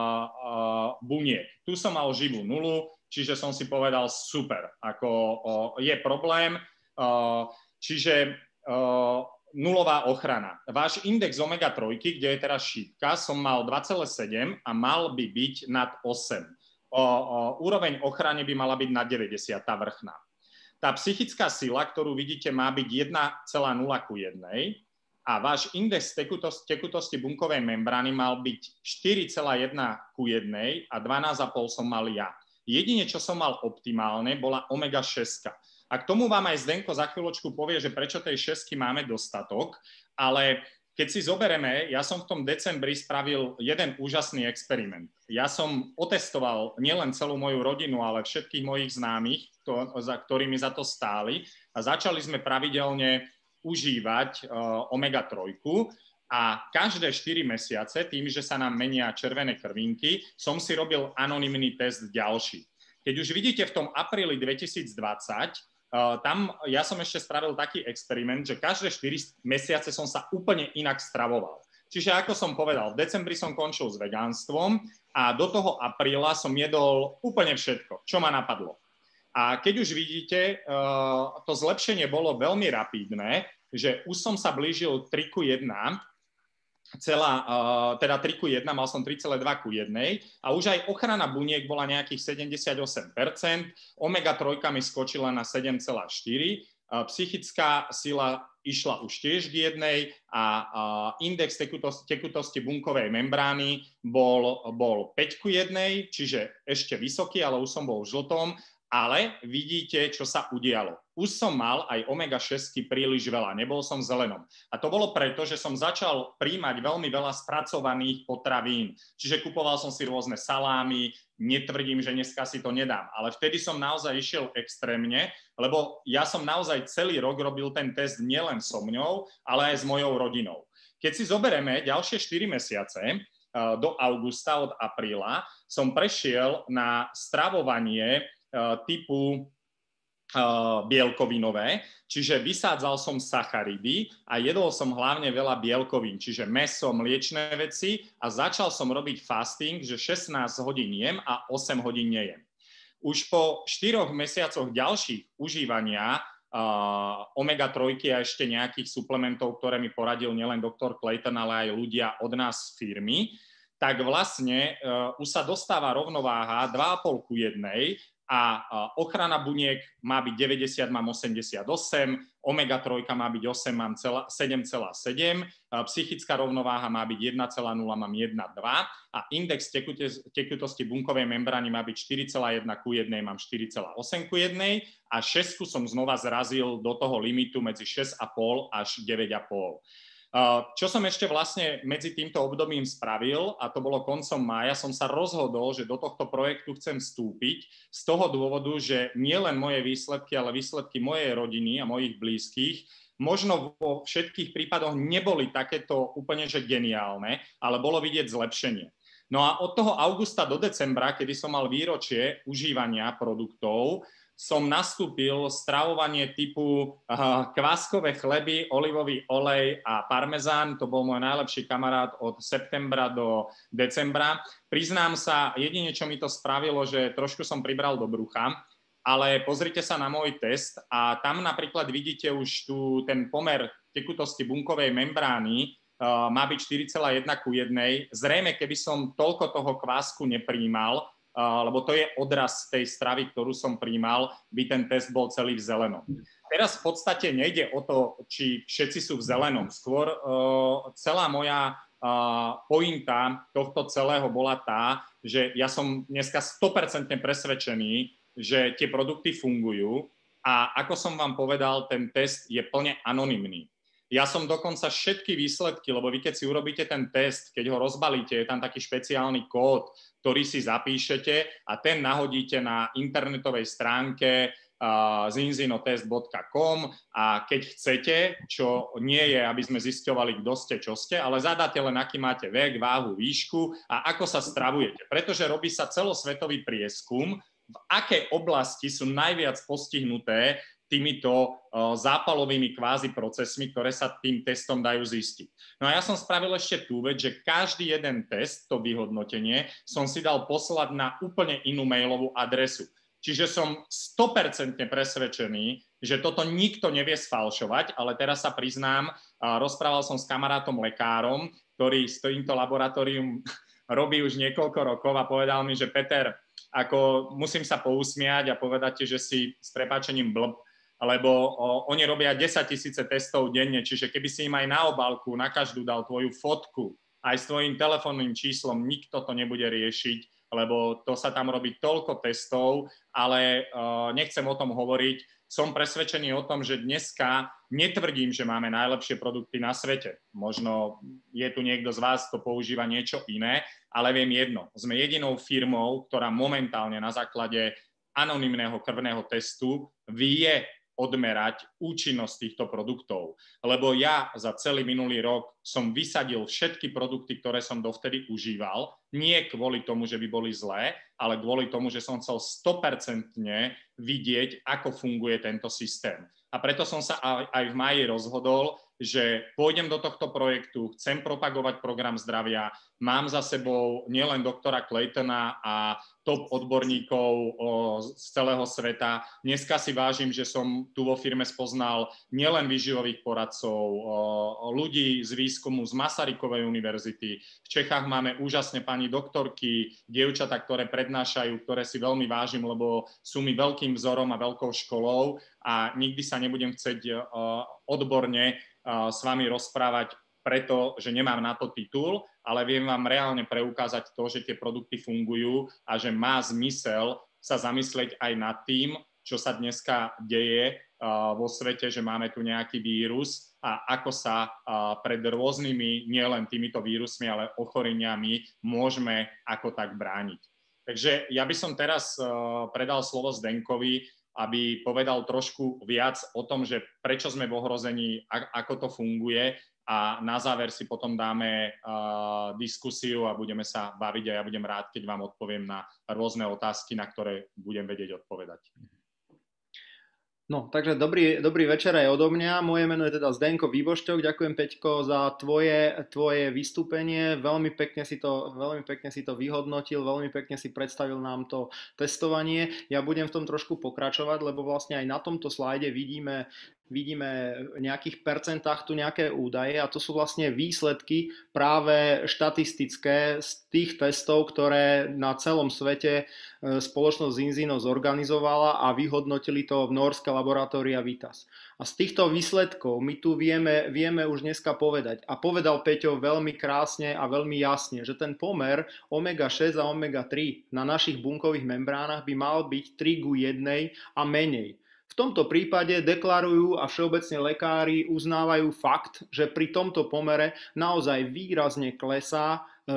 uh, buniek. Tu som mal živú nulu, čiže som si povedal super, ako uh, je problém, uh, čiže uh, nulová ochrana. Váš index omega tri, kde je teraz šípka, som mal dva celé sedem a mal by byť nad osem. Uh, uh, úroveň ochrany by mala byť nad deväťdesiat, tá vrchná. Tá psychická sila, ktorú vidíte, má byť jeden celá nula ku jednej. A váš index tekutosti, tekutosti bunkovej membrány mal byť štyri celá jeden ku jednej a dvanásť celá päť som mal ja. Jedine, čo som mal optimálne, bola omega šesť. A k tomu vám aj Zdenko za chvíľočku povie, že prečo tej šesky máme dostatok, ale keď si zobereme, ja som v tom decembri spravil jeden úžasný experiment. Ja som otestoval nielen celú moju rodinu, ale všetkých mojich známych, to, za ktorými za to stáli a začali sme pravidelne užívať uh, omega tri a každé štyri mesiace, tým, že sa nám menia červené krvinky, som si robil anonymný test ďalší. Keď už vidíte v tom apríli dvetisícdvadsať, uh, tam ja som ešte spravil taký experiment, že každé štyri mesiace som sa úplne inak stravoval. Čiže ako som povedal, v decembri som končil s vegánstvom a do toho apríla som jedol úplne všetko, čo ma napadlo. A keď už vidíte, to zlepšenie bolo veľmi rapidné, že už som sa blížil tri ku jednej, celá, teda tri ku jednej, mal som tri celá dva ku jednej a už aj ochrana buniek bola nejakých sedemdesiatosem percent, omega tri mi skočila na sedem celá štyri, psychická sila išla už tiež k jednej a index tekutosti, tekutosti bunkovej membrány bol, bol päť ku jednej, čiže ešte vysoký, ale už som bol v žltom. Ale vidíte, čo sa udialo. Už som mal aj omega šesť príliš veľa, nebol som v zelenom. A to bolo preto, že som začal príjmať veľmi veľa spracovaných potravín. Čiže kupoval som si rôzne salámy, netvrdím, že dneska si to nedám. Ale vtedy som naozaj išiel extrémne, lebo ja som naozaj celý rok robil ten test nielen so mňou, ale aj s mojou rodinou. Keď si zoberieme ďalšie štyri mesiace, do augusta, od apríla, som prešiel na stravovanie typu bielkovinové, čiže vysádzal som sacharidy a jedol som hlavne veľa bielkovín, čiže mäso, mliečné veci a začal som robiť fasting, že šestnásť hodín jem a osem hodín nejem. Už po štyroch mesiacoch ďalších užívania uh, omega tri a ešte nejakých suplementov, ktoré mi poradil nielen doktor Clayton, ale aj ľudia od nás z firmy, tak vlastne uh, už sa dostáva rovnováha dva a pol ku jednej a ochrana buniek má byť deväťdesiat, mám osemdesiatosem, omega tri má byť osem, mám sedem celá sedem, psychická rovnováha má byť jeden celá nula, mám jeden celá dva a index tekutosti bunkovej membrány má byť štyri celá jeden ku jednej, mám štyri celá osem ku jednej a šesťku som znova zrazil do toho limitu medzi šesť celá päť až deväť celá päť. Čo som ešte vlastne medzi týmto obdobím spravil, a to bolo koncom mája, som sa rozhodol, že do tohto projektu chcem vstúpiť z toho dôvodu, že nie len moje výsledky, ale výsledky mojej rodiny a mojich blízkych možno vo všetkých prípadoch neboli takéto úplne že geniálne, ale bolo vidieť zlepšenie. No a od toho augusta do decembra, kedy som mal výročie užívania produktov, som nastúpil stravovanie typu uh, kváskové chleby, olivový olej a parmezán. To bol môj najlepší kamarát od septembra do decembra. Priznám sa, jedine, čo mi to spravilo, že trošku som pribral do brucha, ale pozrite sa na môj test a tam napríklad vidíte už tu ten pomer tekutosti bunkovej membrány, uh, má byť štyri celá jeden ku jednej. Zrejme, keby som toľko toho kvásku nepríjmal, Uh, lebo to je odraz tej stravy, ktorú som prijímal, by ten test bol celý v zelenom. Teraz v podstate nejde o to, či všetci sú v zelenom. Skôr uh, celá moja uh, pointa tohto celého bola tá, že ja som dneska sto percent presvedčený, že tie produkty fungujú a ako som vám povedal, ten test je plne anonymný. Ja som dokonca všetky výsledky, lebo vy keď si urobíte ten test, keď ho rozbalíte, je tam taký špeciálny kód, ktorý si zapíšete a ten nahodíte na internetovej stránke uh, zinzinotest bodka com a keď chcete, čo nie je, aby sme zisťovali, kto ste, čo ste, ale zadáte len, aký máte vek, váhu, výšku a ako sa stravujete. Pretože robí sa celosvetový prieskum, v akej oblasti sú najviac postihnuté týmito uh, zápalovými kvázi procesmi, ktoré sa tým testom dajú zistiť. No a ja som spravil ešte tú vec, že každý jeden test, to vyhodnotenie, som si dal poslať na úplne inú mailovú adresu. Čiže som sto percent presvedčený, že toto nikto nevie sfalšovať, ale teraz sa priznám, uh, rozprával som s kamarátom lekárom, ktorý s týmto laboratórium robí už niekoľko rokov a povedal mi, že Peter, ako musím sa pousmiať a povedať ti, že si s prepáčením blb, lebo o, oni robia desaťtisíce testov denne, čiže keby si im aj na obálku, na každú dal tvoju fotku, aj s tvojim telefónnym číslom, nikto to nebude riešiť, lebo to sa tam robí toľko testov, ale uh, nechcem o tom hovoriť. Som presvedčený o tom, že dneska netvrdím, že máme najlepšie produkty na svete. Možno je tu niekto z vás, kto používa niečo iné, ale viem jedno. Sme jedinou firmou, ktorá momentálne na základe anonymného krvného testu vie odmerať účinnosť týchto produktov. Lebo ja za celý minulý rok som vysadil všetky produkty, ktoré som dovtedy užíval, nie kvôli tomu, že by boli zlé, ale kvôli tomu, že som chcel sto percent vidieť, ako funguje tento systém. A preto som sa aj v máji rozhodol, že pôjdem do tohto projektu, chcem propagovať program zdravia, mám za sebou nielen doktora Claytona a top odborníkov o, z celého sveta. Dneska si vážim, že som tu vo firme spoznal nielen výživových poradcov, o, ľudí z výskumu z Masarykovej univerzity. V Čechách máme úžasne pani doktorky, dievčatá, ktoré prednášajú, ktoré si veľmi vážim, lebo sú mi veľkým vzorom a veľkou školou a nikdy sa nebudem chcieť o, odborne o, s vami rozprávať, preto, že nemám na to titul, ale viem vám reálne preukázať to, že tie produkty fungujú a že má zmysel sa zamyslieť aj nad tým, čo sa dneska deje uh, vo svete, že máme tu nejaký vírus a ako sa uh, pred rôznymi, nielen týmito vírusmi, ale ochoreniami môžeme ako tak brániť. Takže ja by som teraz uh, predal slovo Zdenkovi, aby povedal trošku viac o tom, že prečo sme v ohrození, ako to funguje a na záver si potom dáme uh, diskusiu a budeme sa baviť a ja budem rád, keď vám odpoviem na rôzne otázky, na ktoré budem vedieť odpovedať. No, takže dobrý, dobrý večer aj odo mňa. Moje meno je teda Zdenko Výbošťok. Ďakujem, Peťko, za tvoje, tvoje vystúpenie. Veľmi pekne, si to, veľmi pekne si to vyhodnotil, veľmi pekne si predstavil nám to testovanie. Ja budem v tom trošku pokračovať, lebo vlastne aj na tomto slajde vidíme, vidíme v nejakých percentách tu nejaké údaje a to sú vlastne výsledky práve štatistické z tých testov, ktoré na celom svete spoločnosť Zinzino zorganizovala a vyhodnotili to v Norské laboratória Vitas. A z týchto výsledkov my tu vieme, vieme už dneska povedať, a povedal Peťo veľmi krásne a veľmi jasne, že ten pomer omega šesť a omega tri na našich bunkových membránach by mal byť tri ku jednej a menej. V tomto prípade deklarujú a všeobecne lekári uznávajú fakt, že pri tomto pomere naozaj výrazne klesá e,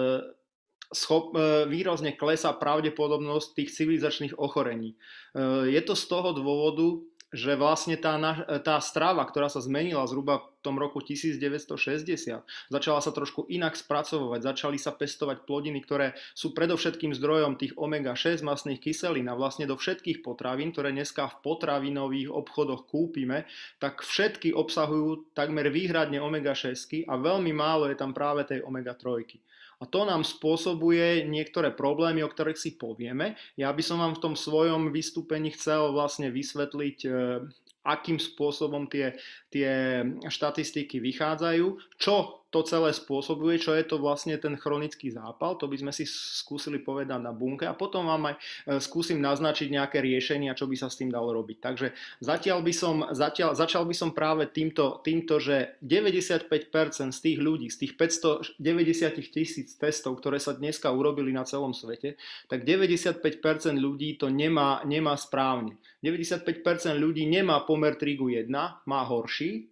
schop, e, výrazne klesá pravdepodobnosť tých civilizačných ochorení. E, je to z toho dôvodu, že vlastne tá, tá strava, ktorá sa zmenila zhruba v tom roku devätnásťstošesťdesiat, začala sa trošku inak spracovať, začali sa pestovať plodiny, ktoré sú predovšetkým zdrojom tých omega šesť mastných kyselín a vlastne do všetkých potravín, ktoré dneska v potravinových obchodoch kúpime, tak všetky obsahujú takmer výhradne omega šesť a veľmi málo je tam práve tej omega tri. A to nám spôsobuje niektoré problémy, o ktorých si povieme. Ja by som vám v tom svojom vystúpení chcel vlastne vysvetliť, akým spôsobom tie, tie štatistiky vychádzajú, čo to celé spôsobuje, čo je to vlastne ten chronický zápal, to by sme si skúsili povedať na bunke a potom vám aj skúsim naznačiť nejaké riešenia, čo by sa s tým dalo robiť. Takže zatiaľ by som, zatiaľ, začal by som práve týmto, týmto, že deväťdesiatpäť percent z tých ľudí, z tých päťstodeväťdesiat tisíc testov, ktoré sa dneska urobili na celom svete, tak deväťdesiatpäť percent ľudí to nemá, nemá správne. deväťdesiatpäť percent ľudí nemá pomer tri ku jednej, má horší.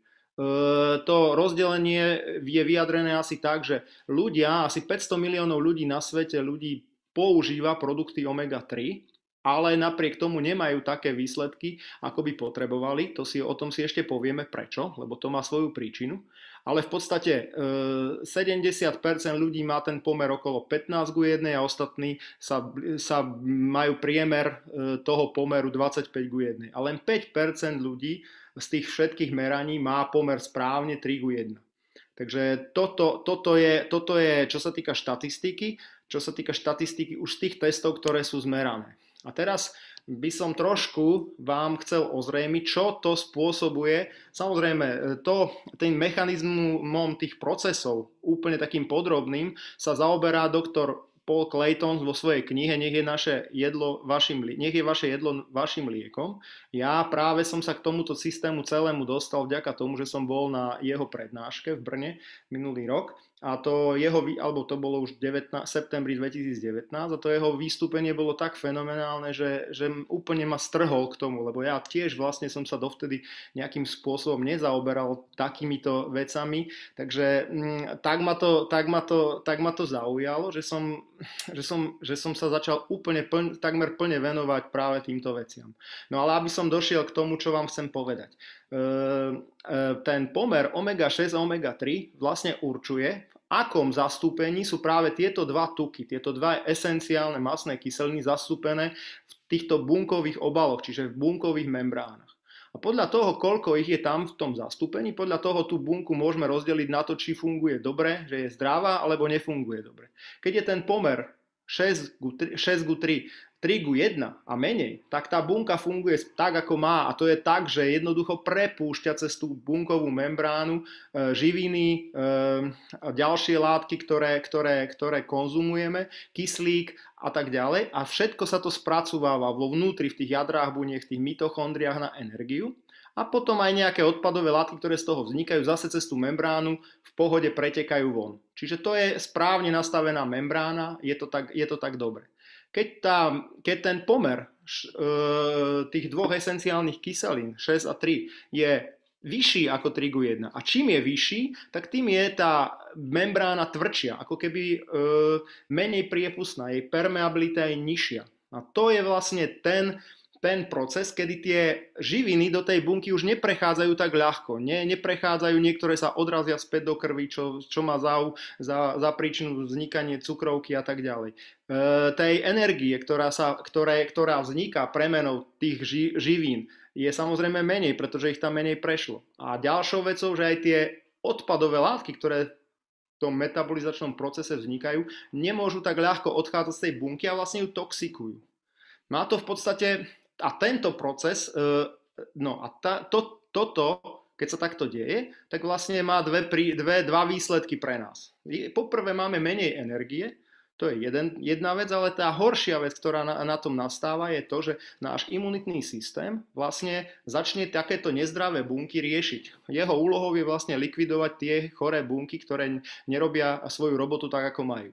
To rozdelenie je vyjadrené asi tak, že ľudia, asi päťsto miliónov ľudí na svete ľudí používa produkty omega tri, ale napriek tomu nemajú také výsledky, ako by potrebovali. To si, o tom si ešte povieme prečo, lebo to má svoju príčinu. Ale v podstate sedemdesiat percent ľudí má ten pomer okolo pätnásť ku jednej a ostatní sa, sa majú priemer toho pomeru dvadsaťpäť ku jednej. A len päť percent ľudí z tých všetkých meraní má pomer správne tri ku jednej. Takže toto, toto, je, toto je, čo sa týka štatistiky, čo sa týka štatistiky už z tých testov, ktoré sú zmerané. A teraz by som trošku vám chcel ozrejmiť, čo to spôsobuje. Samozrejme, to, tým mechanizmom tých procesov, úplne takým podrobným, sa zaoberá doktor Paul Clayton vo svojej knihe Nech je naše jedlo vašim, nech je vaše jedlo vašim liekom. Ja práve som sa k tomuto systému celému dostal vďaka tomu, že som bol na jeho prednáške v Brne minulý rok. A to jeho, alebo to bolo už v septembri dvetisícdevätnásť a to jeho vystúpenie bolo tak fenomenálne, že, že úplne ma strhol k tomu, lebo ja tiež vlastne som sa dovtedy nejakým spôsobom nezaoberal takýmito vecami, takže m, tak, ma to, tak, ma to, tak ma to zaujalo, že som, že som, že som sa začal úplne plň, takmer plne venovať práve týmto veciam. No ale aby som došiel k tomu, čo vám chcem povedať. E, e, ten pomer omega šesť a omega tri vlastne určuje, akom zastúpení sú práve tieto dva tuky, tieto dva esenciálne mastné kyseliny zastúpené v týchto bunkových obaloch, čiže v bunkových membránach. A podľa toho, koľko ich je tam v tom zastúpení, podľa toho tú bunku môžeme rozdeliť na to, či funguje dobre, že je zdravá, alebo nefunguje dobre. Keď je ten pomer šesť ku tri, tri ku jednej a menej, tak tá bunka funguje tak, ako má. A to je tak, že jednoducho prepúšťa cez tú bunkovú membránu e, živiny, e, a ďalšie látky, ktoré, ktoré, ktoré konzumujeme, kyslík a tak ďalej. A všetko sa to spracováva vo vnútri, v tých jadrách buniek, v tých mitochondriách na energiu. A potom aj nejaké odpadové látky, ktoré z toho vznikajú, zase cez tú membránu v pohode pretekajú von. Čiže to je správne nastavená membrána, je to tak, je to tak dobre. Keď, tá, keď ten pomer e, tých dvoch esenciálnych kyselín, šesť a tri, je vyšší ako tri ku jednej, a čím je vyšší, tak tým je tá membrána tvrdšia, ako keby e, menej priepustná, jej permeabilita je nižšia. A to je vlastne ten ten proces, kedy tie živiny do tej bunky už neprechádzajú tak ľahko. Ne, neprechádzajú, niektoré sa odrazia späť do krvi, čo, čo má za, za, za príčinu vznikanie cukrovky a tak ďalej. E, tej energie, ktorá, sa, ktoré, ktorá vzniká premenou tých ži, živín, je samozrejme menej, pretože ich tam menej prešlo. A ďalšou vecou, že aj tie odpadové látky, ktoré v tom metabolizačnom procese vznikajú, nemôžu tak ľahko odchádzať z tej bunky a vlastne ju toxikujú. Má to v podstate, a tento proces, no a ta, to, toto, keď sa takto deje, tak vlastne má dve, dve, dva výsledky pre nás. Poprvé máme menej energie, to je jeden, jedna vec, ale tá horšia vec, ktorá na, na tom nastáva, je to, že náš imunitný systém vlastne začne takéto nezdravé bunky riešiť. Jeho úlohou je vlastne likvidovať tie choré bunky, ktoré nerobia svoju robotu tak, ako majú.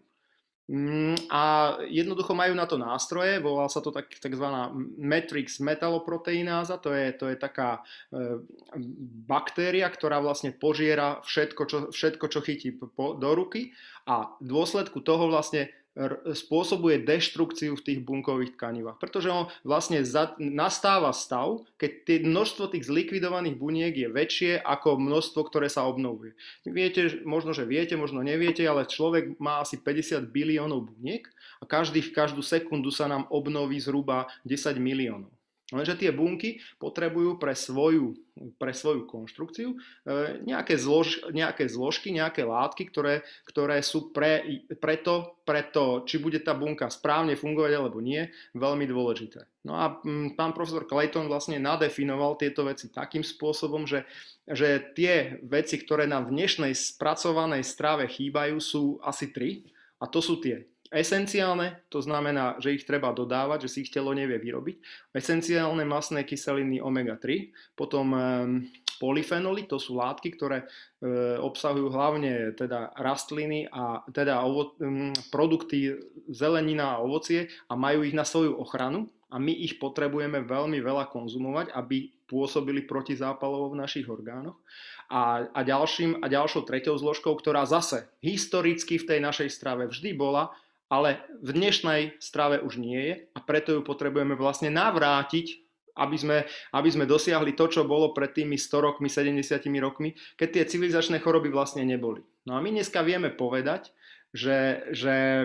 A jednoducho majú na to nástroje, volá sa to tak, takzvaná matrix metaloproteináza, to je, to je taká e, baktéria, ktorá vlastne požiera všetko, čo, všetko, čo chytí po, do ruky a v dôsledku toho vlastne spôsobuje deštrukciu v tých bunkových tkanivách. Pretože on vlastne za, nastáva stav, keď tie množstvo tých zlikvidovaných buniek je väčšie ako množstvo, ktoré sa obnovuje. Viete, možno, že viete, možno neviete, ale človek má asi päťdesiat biliónov buniek a každý, každú sekundu sa nám obnoví zhruba desať miliónov. Lenže tie bunky potrebujú pre svoju, pre svoju konštrukciu nejaké, zlož, nejaké zložky, nejaké látky, ktoré, ktoré sú pre, preto, preto, či bude tá bunka správne fungovať alebo nie, veľmi dôležité. No a pán profesor Clayton vlastne nadefinoval tieto veci takým spôsobom, že, že tie veci, ktoré nám v dnešnej spracovanej strave chýbajú, sú asi tri. A to sú tie esenciálne, to znamená, že ich treba dodávať, že si ich telo nevie vyrobiť. Esenciálne masné kyseliny omega tri, potom um, polyfenoly, to sú látky, ktoré e, obsahujú hlavne teda rastliny a teda ovo, um, produkty zelenina a ovocie a majú ich na svoju ochranu a my ich potrebujeme veľmi veľa konzumovať, aby pôsobili protizápalovo v našich orgánoch. A, a, ďalším, a ďalšou treťou zložkou, ktorá zase historicky v tej našej strave vždy bola, ale v dnešnej strave už nie je a preto ju potrebujeme vlastne navrátiť, aby sme, aby sme dosiahli to, čo bolo pred tými sto rokmi, sedemdesiatimi rokmi, keď tie civilizačné choroby vlastne neboli. No a my dneska vieme povedať, že, že,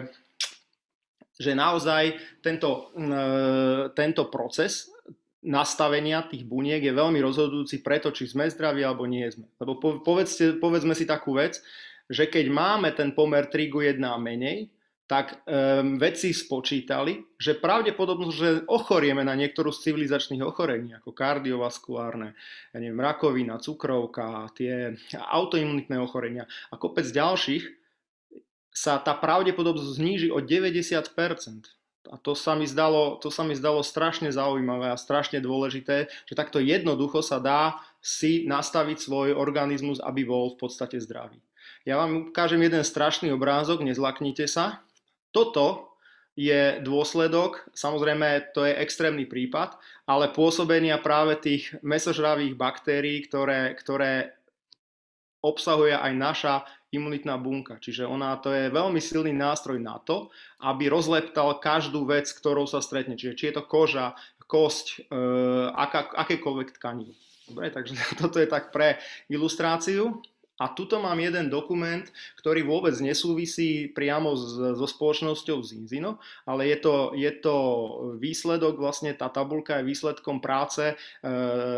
že naozaj tento, tento proces nastavenia tých buniek je veľmi rozhodujúci preto, či sme zdraví alebo nie sme. Lebo povedzte, povedzme si takú vec, že keď máme ten pomer tri ku jednej a menej, tak um, vedci spočítali, že pravdepodobnosť, že ochorieme na niektorú z civilizačných ochorení, ako kardiovaskulárne, ja neviem, rakovina, cukrovka, tie autoimunitné ochorenia a kopec ďalších, sa tá pravdepodobnosť zníži o deväťdesiat percent. A to sa mi zdalo, to sa mi zdalo strašne zaujímavé a strašne dôležité, že takto jednoducho sa dá si nastaviť svoj organizmus, aby bol v podstate zdravý. Ja vám ukážem jeden strašný obrázok, nezlaknite sa. Toto je dôsledok, samozrejme to je extrémny prípad, ale pôsobenia práve tých mäsožravých baktérií, ktoré, ktoré obsahuje aj naša imunitná bunka. Čiže ona to je veľmi silný nástroj na to, aby rozleptal každú vec, ktorou sa stretne. Čiže či je to koža, kosť, e, aká, akékoľvek tkanivo. Dobre, takže toto je tak pre ilustráciu. A tuto mám jeden dokument, ktorý vôbec nesúvisí priamo so spoločnosťou Zinzino, ale je to, je to výsledok, vlastne tá tabuľka je výsledkom práce e, e,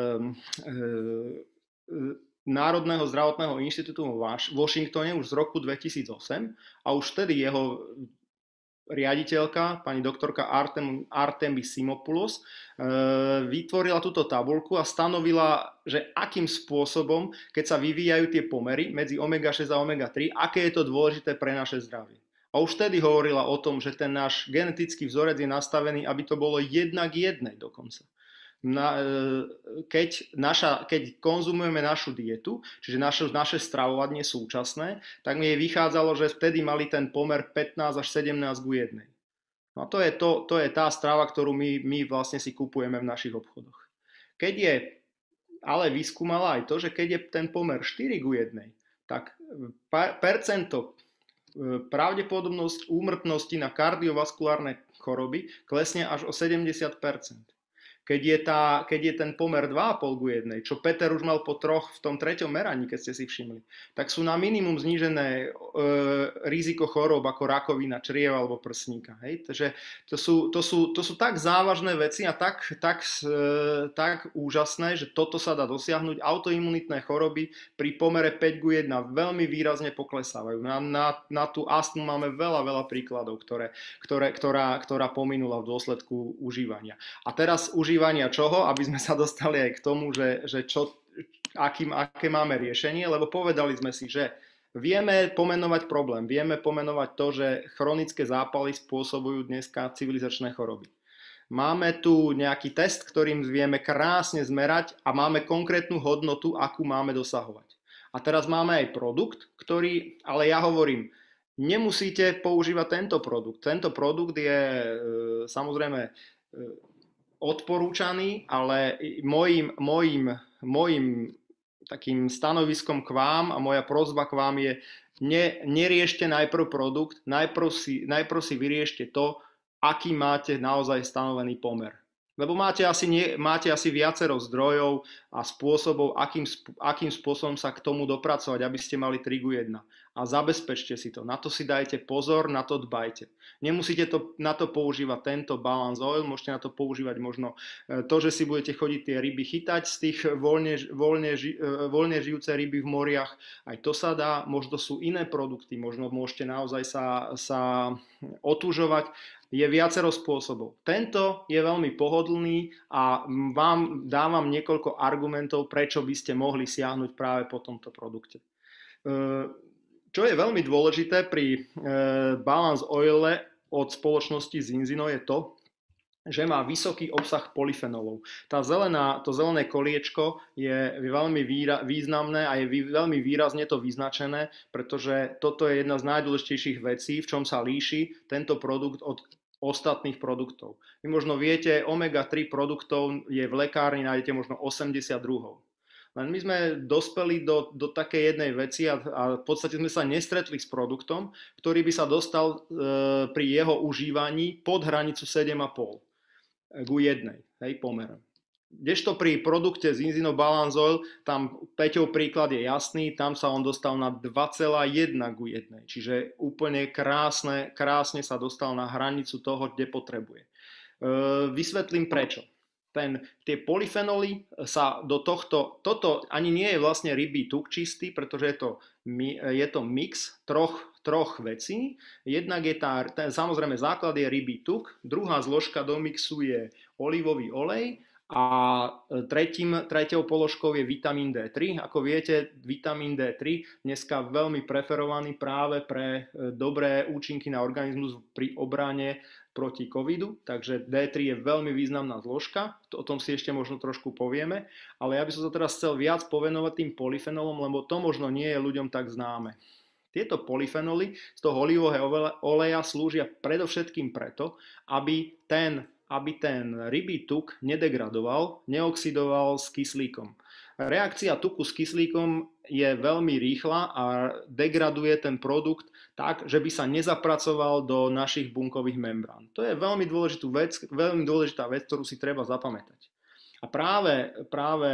Národného zdravotného inštitútu v Washingtone už z roku dvetisícosem a už vtedy jeho riaditeľka, pani doktorka Artem, Artemis Simopoulos, e, vytvorila túto tabuľku a stanovila, že akým spôsobom, keď sa vyvíjajú tie pomery medzi omega šesť a omega tri, aké je to dôležité pre naše zdravie. A už vtedy hovorila o tom, že ten náš genetický vzorec je nastavený, aby to bolo jedna k jednej dokonca. Na, keď, naša, keď konzumujeme našu dietu, čiže naše, naše stravovanie súčasné, tak mi jej vychádzalo, že vtedy mali ten pomer pätnásť až sedemnásť ku jednej. No a to je, to, to je tá strava, ktorú my, my vlastne si kupujeme v našich obchodoch. Keď je, ale vyskúmala aj to, že keď je ten pomer štyri ku jednej, tak percento pravdepodobnosť úmrtnosti na kardiovaskulárne choroby klesne až o sedemdesiat percent. keď je, tá, keď je ten pomer dva a pol ku jednej, čo Peter už mal po troch v tom treťom meraní, keď ste si všimli, tak sú na minimum znížené e, riziko chorób ako rakovina črieva alebo prsníka. Hej? Takže to sú, to, sú, to sú tak závažné veci a tak, tak, e, tak úžasné, že toto sa dá dosiahnuť. Autoimunitné choroby pri pomere päť ku jednej veľmi výrazne poklesávajú. Na, na, na tú astmu máme veľa, veľa príkladov, ktoré, ktoré, ktorá, ktorá pominula v dôsledku užívania. A teraz užívania čoho? Aby sme sa dostali aj k tomu, že, že čo, akým, aké máme riešenie, lebo povedali sme si, že vieme pomenovať problém, vieme pomenovať to, že chronické zápaly spôsobujú dneska civilizačné choroby. Máme tu nejaký test, ktorým vieme krásne zmerať a máme konkrétnu hodnotu, akú máme dosahovať. A teraz máme aj produkt, ktorý, ale ja hovorím, nemusíte používať tento produkt. Tento produkt je e, samozrejme e, odporúčaný, ale mojím, mojím, mojím takým stanoviskom k vám a moja prosba k vám je, ne, neriešte najprv produkt, najprv si, najprv si vyriešte to, aký máte naozaj stanovený pomer. Lebo máte asi, nie, máte asi viacero zdrojov a spôsobov, akým, akým spôsobom sa k tomu dopracovať, aby ste mali tri ku jednej. A zabezpečte si to. Na to si dajte pozor, na to dbajte. Nemusíte to, na to používať tento balance oil, môžete na to používať možno to, že si budete chodiť tie ryby chytať z tých voľne, voľne, voľne žijúce ryby v moriach. Aj to sa dá, možno sú iné produkty, možno môžete naozaj sa, sa otužovať. Je viacero spôsobov. Tento je veľmi pohodlný a vám dávam niekoľko argumentov, prečo by ste mohli siahnuť práve po tomto produkte. Čo je veľmi dôležité pri balance oile od spoločnosti Zinzino je to, že má vysoký obsah polyfenolov. Tá zelená, to zelené koliečko je veľmi významné a je veľmi výrazne to vyznačené, pretože toto je jedna z najdôležitejších vecí, v čom sa líši tento produkt od ostatných produktov. Vy možno viete, omega tri produktov je v lekárni, nájdete možno osemdesiat druhov. Len my sme dospeli do, do takej jednej veci a, a v podstate sme sa nestretli s produktom, ktorý by sa dostal e, pri jeho užívaní pod hranicu sedem a pol ku jednej, hej, pomerom. Kdežto pri produkte Zinzino Balance Oil, tam Peťov príklad je jasný, tam sa on dostal na dva celá jeden ku jednej, čiže úplne krásne, krásne sa dostal na hranicu toho, kde potrebuje. E, vysvetlím prečo. Ten, tie polyfenoly sa do tohto, toto ani nie je vlastne rybí tuk čistý, pretože je to, je to mix troch, troch vecí. Jednak je tá, ten, samozrejme základ je rybí tuk, druhá zložka do mixu je olivový olej, a tretím, treťou položkou je vitamín dé tri. Ako viete, vitamín dé tri dneska veľmi preferovaný práve pre dobré účinky na organizmus pri obrane proti covidu, takže dé tri je veľmi významná zložka, o tom si ešte možno trošku povieme, ale ja by som sa teraz chcel viac povenovať tým polyfenolom, lebo to možno nie je ľuďom tak známe. Tieto polyfenoly z toho olivového oleja slúžia predovšetkým preto, aby ten aby ten rybí tuk nedegradoval, neoxidoval s kyslíkom. Reakcia tuku s kyslíkom je veľmi rýchla a degraduje ten produkt tak, že by sa nezapracoval do našich bunkových membrán. To je veľmi dôležitú vec, veľmi dôležitá vec, ktorú si treba zapamätať. A práve, práve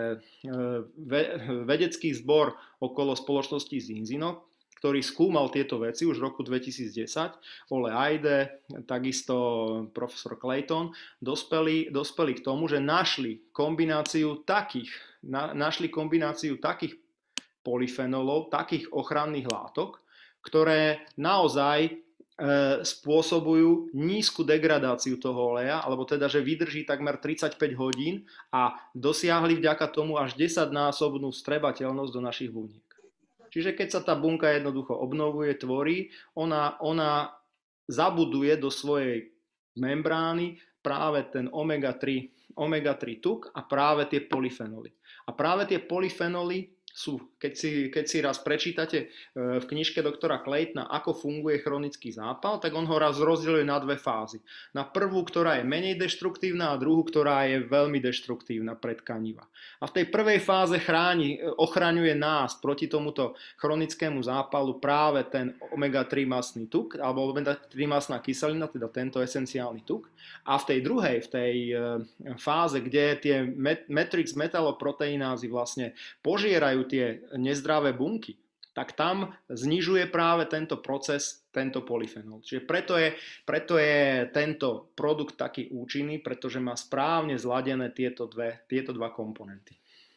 vedecký zbor okolo spoločnosti Zinzino, ktorý skúmal tieto veci už v roku dvetisícdesať, Ole Eide, takisto profesor Clayton, dospeli, dospeli k tomu, že našli kombináciu takých, na, našli kombináciu takých polyfenolov, takých ochranných látok, ktoré naozaj e, spôsobujú nízku degradáciu toho oleja, alebo teda, že vydrží takmer tridsaťpäť hodín a dosiahli vďaka tomu až desaťnásobnú strebateľnosť do našich buniek. Čiže keď sa tá bunka jednoducho obnovuje, tvorí, ona, ona zabuduje do svojej membrány práve ten omega tri, omega tri tuk a práve tie polyfenoly. A práve tie polyfenoly sú, keď si, keď si raz prečítate v knižke doktora Claytona, ako funguje chronický zápal, tak on ho raz rozdeľuje na dve fázy. Na prvú, ktorá je menej deštruktívna a druhú, ktorá je veľmi deštruktívna pre tkaniva. A v tej prvej fáze chráni, ochraňuje nás proti tomuto chronickému zápalu práve ten omega tri masný tuk, alebo omega tri masná kyselina, teda tento esenciálny tuk. A v tej druhej, v tej fáze, kde tie matrix metaloproteinázy vlastne požierajú tie nezdravé bunky, tak tam znižuje práve tento proces, tento polyfenol. Čiže preto je, preto je tento produkt taký účinný, pretože má správne zladené tieto, dve, tieto dva komponenty.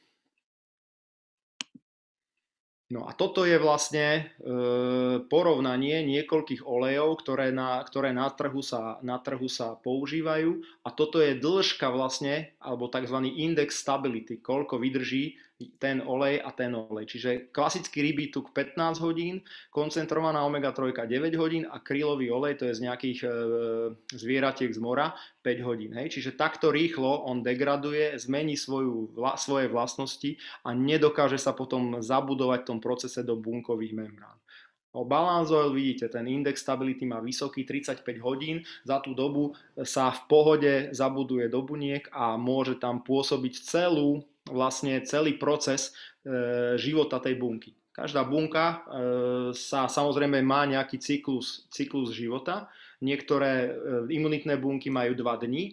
No a toto je vlastne e, porovnanie niekoľkých olejov, ktoré na, ktoré na, trhu sa, na trhu sa používajú, a toto je dĺžka vlastne, alebo tzv. Index stability, koľko vydrží ten olej a ten olej. Čiže klasický rybí tuk pätnásť hodín, koncentrovaná omega tri deväť hodín a krylový olej, to je z nejakých e, zvieratiek z mora, päť hodín. Hej? Čiže takto rýchlo on degraduje, zmení svoju, vla, svoje vlastnosti a nedokáže sa potom zabudovať v tom procese do bunkových membrán. O Balance Oil vidíte, ten index stability má vysoký, tridsaťpäť hodín, za tú dobu sa v pohode zabuduje do buniek a môže tam pôsobiť celú, vlastne celý proces e, života tej bunky. Každá bunka e, sa samozrejme má nejaký cyklus, cyklus života. Niektoré e, imunitné bunky majú dva dni, e,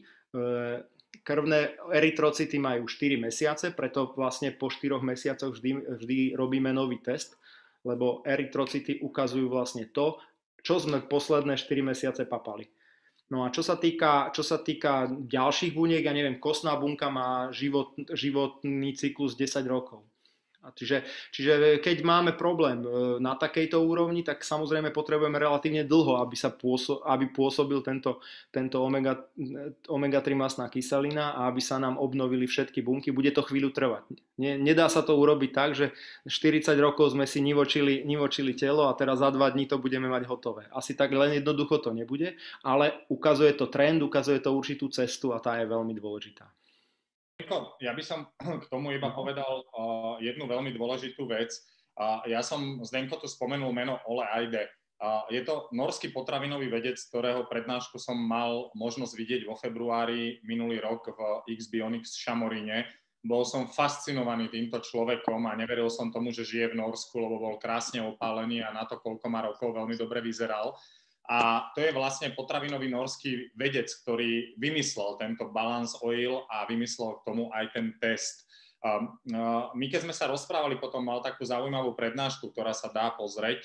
krvné erytrocity majú štyri mesiace, preto vlastne po štyroch mesiacoch vždy, vždy robíme nový test, lebo erytrocity ukazujú vlastne to, čo sme posledné štyri mesiace papali. No a čo sa týka, čo sa týka ďalších buniek, ja neviem, kostná bunka má život, životný cyklus desať rokov. A čiže, čiže keď máme problém na takejto úrovni, tak samozrejme potrebujeme relatívne dlho, aby, sa pôso, aby pôsobil tento, tento omega, omega tri masná kyselina a aby sa nám obnovili všetky bunky. Bude to chvíľu trvať. Nie, nedá sa to urobiť tak, že štyridsať rokov sme si nivočili, nivočili telo a teraz za dva dní to budeme mať hotové. Asi tak len jednoducho to nebude, ale ukazuje to trend, ukazuje to určitú cestu a tá je veľmi dôležitá. Ja by som k tomu iba povedal uh, jednu veľmi dôležitú vec. Uh, ja som, Zdenko tu spomenul meno Ole Eide. Uh, je to norský potravinový vedec, ktorého prednášku som mal možnosť vidieť vo februári minulý rok v X-Bionics Šamoríne. Bol som fascinovaný týmto človekom a neveril som tomu, že žije v Norsku, lebo bol krásne opálený a na to, koľko má rokov, veľmi dobre vyzeral. A to je vlastne potravinový norský vedec, ktorý vymyslel tento Balance Oil a vymyslel k tomu aj ten test. My keď sme sa rozprávali, potom mal takú zaujímavú prednášku, ktorá sa dá pozrieť.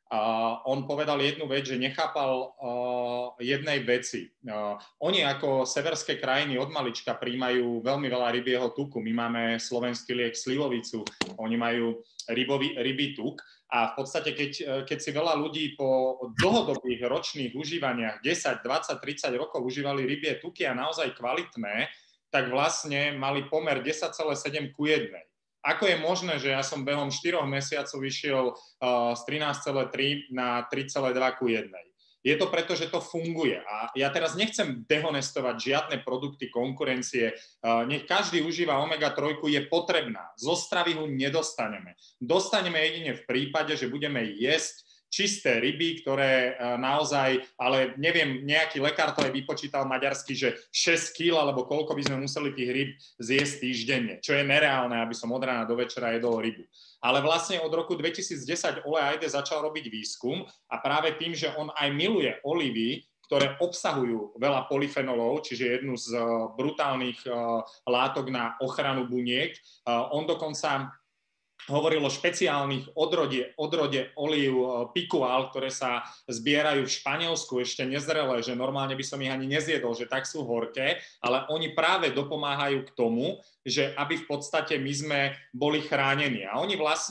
On povedal jednu vec, že nechápal jednej veci. Oni ako severské krajiny od malička príjmajú veľmi veľa rybieho tuku. My máme slovenský liek slivovicu, oni majú rybový, rybí tuk. A v podstate, keď, keď si veľa ľudí po dlhodobých ročných užívaniach, desať, dvadsať, tridsať rokov užívali rybie tuky a naozaj kvalitné, tak vlastne mali pomer desať celá sedem ku jednej. Ako je možné, že ja som behom štyroch mesiacov vyšiel uh, z trinásť celá tri na tri celá dva ku jednej? Je to preto, že to funguje. A ja teraz nechcem dehonestovať žiadne produkty konkurencie. Nech každý užíva omega tri, je potrebná. Zo stravy ho nedostaneme. Dostaneme jedine v prípade, že budeme jesť čisté ryby, ktoré naozaj, ale neviem, nejaký lekár to aj vypočítal maďarsky, že šesť kíl, alebo koľko by sme museli tých ryb zjesť týždenne, čo je nereálne, aby som od rána do večera jedol rybu. Ale vlastne od roku dvetisícdesať Ole Eide začal robiť výskum a práve tým, že on aj miluje olivy, ktoré obsahujú veľa polyfenolov, čiže jednu z brutálnych látok na ochranu buniek, on dokonca hovoril o špeciálnych odrode, odrode olív picual, ktoré sa zbierajú v Španielsku ešte nezrelé, že normálne by som ich ani nezjedol, že tak sú horké, ale oni práve dopomáhajú k tomu, že aby v podstate my sme boli chránení. A oni vlastne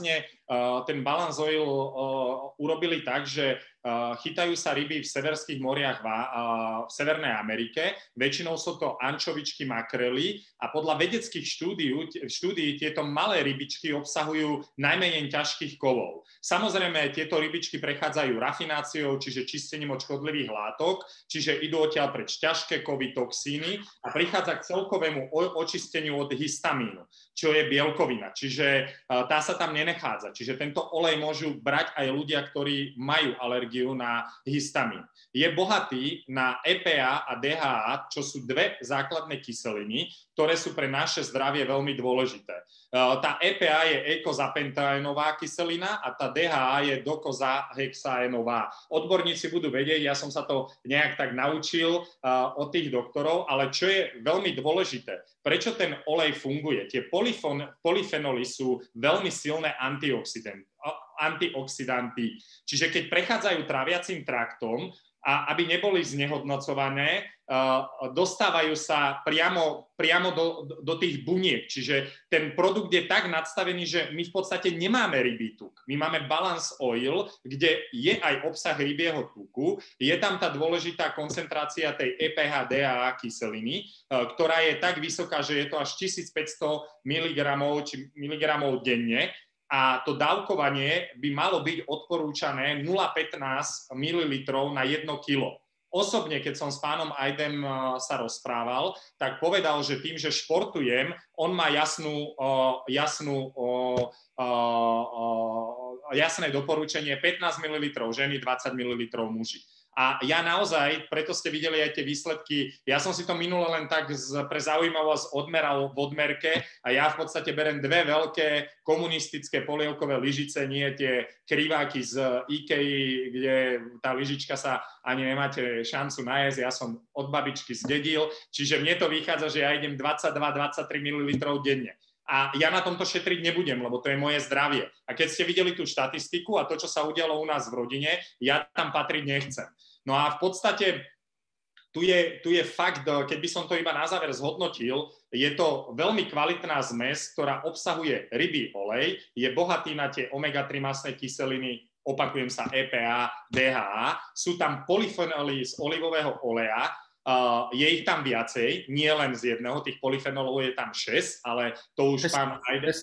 ten balance oil urobili tak, že chytajú sa ryby v severských moriach v Severnej Amerike. Väčšinou sú to ančovičky, makrely a podľa vedeckých štúdií, štúdií tieto malé rybičky obsahujú najmenej ťažkých kovov. Samozrejme, tieto rybičky prechádzajú rafináciou, čiže čistením od škodlivých látok, čiže idú odtiaľ preč ťažké kovy, toxíny a prichádza k celkovému očisteniu od histamínu, čo je bielkovina. Čiže tá sa tam nenechádza. Čiže tento olej môžu brať aj ľudia, ktorí majú alergiu na histamín. Je bohatý na é pé á a dé há á, čo sú dve základné kyseliny, ktoré sú pre naše zdravie veľmi dôležité. Tá é pé á je eikozapentaenová kyselina a tá dé há á je dokozahexaenová. Odborníci budú vedieť, ja som sa to nejak tak naučil od tých doktorov, ale čo je veľmi dôležité, prečo ten olej funguje? Tie polyfenoly sú veľmi silné antioxidanty. antioxidanty. Čiže keď prechádzajú tráviacím traktom, a aby neboli znehodnocované, dostávajú sa priamo, priamo do, do tých buniek. Čiže ten produkt je tak nadstavený, že my v podstate nemáme rybí tuk. My máme balance oil, kde je aj obsah rybieho tuku. Je tam tá dôležitá koncentrácia tej é pé há dé há á kyseliny, ktorá je tak vysoká, že je to až tisícpäťsto miligramov, či miligramov denne. A to dávkovanie by malo byť odporúčané nula celá pätnásť mililitrov na jedno kilo. Osobne, keď som s pánom Ajdem sa rozprával, tak povedal, že tým, že športujem, on má jasnú, jasnú, jasné doporučenie pätnásť mililitrov ženy, dvadsať mililitrov muži. A ja naozaj, preto ste videli aj tie výsledky, ja som si to minule len tak z, pre zaujímavosť odmeral v odmerke a ja v podstate berem dve veľké komunistické polievkové lyžice, nie tie kriváky z Ikei, kde tá lyžička sa ani nemáte šancu najesť, ja som od babičky zdedil, čiže mne to vychádza, že ja idem dvadsaťdva dvadsaťtri mililitrov denne. A ja na tomto šetriť nebudem, lebo to je moje zdravie. A keď ste videli tú štatistiku a to, čo sa udialo u nás v rodine, ja tam patriť nechcem. No a v podstate tu je, tu je fakt, keď by som to iba na záver zhodnotil, je to veľmi kvalitná zmes, ktorá obsahuje rybí olej, je bohatý na tie omega tri mastné kyseliny, opakujem sa, é pé á, dé há á, sú tam polyfenoly z olivového oleja. Uh, je ich tam viacej, nie len z jedného, tých polyfenolov je tam šesť, ale to už pán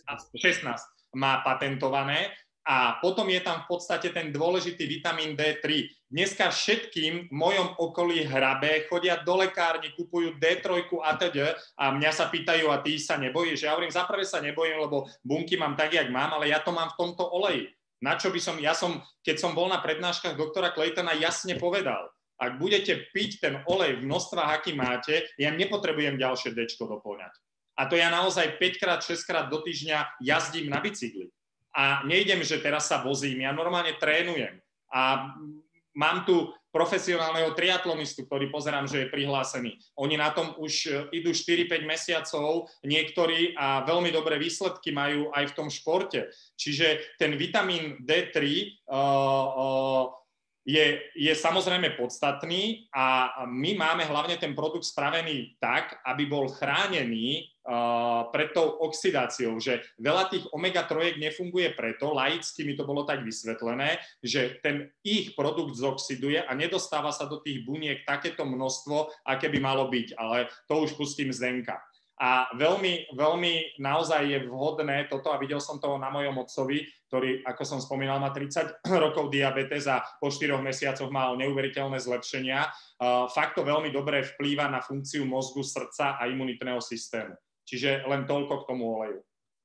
šestnásť má patentované. A potom je tam v podstate ten dôležitý vitamín dé tri. Dneska všetkým v mojom okolí hrabe, chodia do lekárni, kupujú dé tri a teda a mňa sa pýtajú, a ty sa nebojíš? Ja hovorím, za prvé sa nebojím, lebo bunky mám tak, jak mám, ale ja to mám v tomto oleji. Na čo by som, ja som, keď som bol na prednáškach doktora Claytona, jasne povedal, ak budete piť ten olej v množstvách, aký máte, ja nepotrebujem ďalšie déčko doplňať. A to ja naozaj päťkrát, šesťkrát do týždňa jazdím na bicykli. A nejdem, že teraz sa vozím, ja normálne trénujem. A mám tu profesionálneho triatlonistu, ktorý pozerám, že je prihlásený. Oni na tom už idú štyri päť mesiacov, niektorí, a veľmi dobré výsledky majú aj v tom športe. Čiže ten vitamín dé tri uh, uh, Je, je samozrejme podstatný a my máme hlavne ten produkt spravený tak, aby bol chránený uh, pred tou oxidáciou, že veľa tých omega tri nefunguje preto, laicky mi to bolo tak vysvetlené, že ten ich produkt zoxiduje a nedostáva sa do tých buniek takéto množstvo, aké by malo byť, ale to už pustím Zdenka. A veľmi, veľmi naozaj je vhodné toto, a videl som to na mojom otcovi, ktorý, ako som spomínal, má tridsať rokov diabetes a po štyroch mesiacoch mal neuveriteľné zlepšenia. Uh, fakt to veľmi dobre vplýva na funkciu mozgu, srdca a imunitného systému. Čiže len toľko k tomu oleju.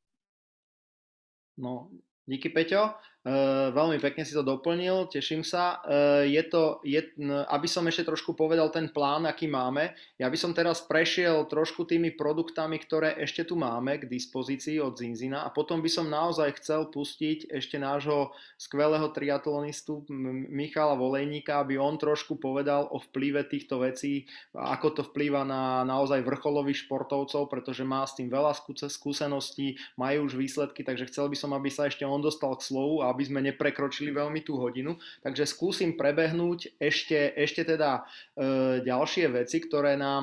No, díky, Peťo. Uh, veľmi pekne si to doplnil, teším sa. Uh, je to, je, aby som ešte trošku povedal ten plán, aký máme, ja by som teraz prešiel trošku tými produktami, ktoré ešte tu máme k dispozícii od Zinzina, a potom by som naozaj chcel pustiť ešte nášho skvelého triatlonistu Michala Volejníka, aby on trošku povedal o vplyve týchto vecí, ako to vplýva na naozaj vrcholových športovcov, pretože má s tým veľa skúseností, majú už výsledky, takže chcel by som, aby sa ešte on dostal k slovu, a aby sme neprekročili veľmi tú hodinu. Takže skúsim prebehnúť ešte, ešte teda e, ďalšie veci, ktoré nám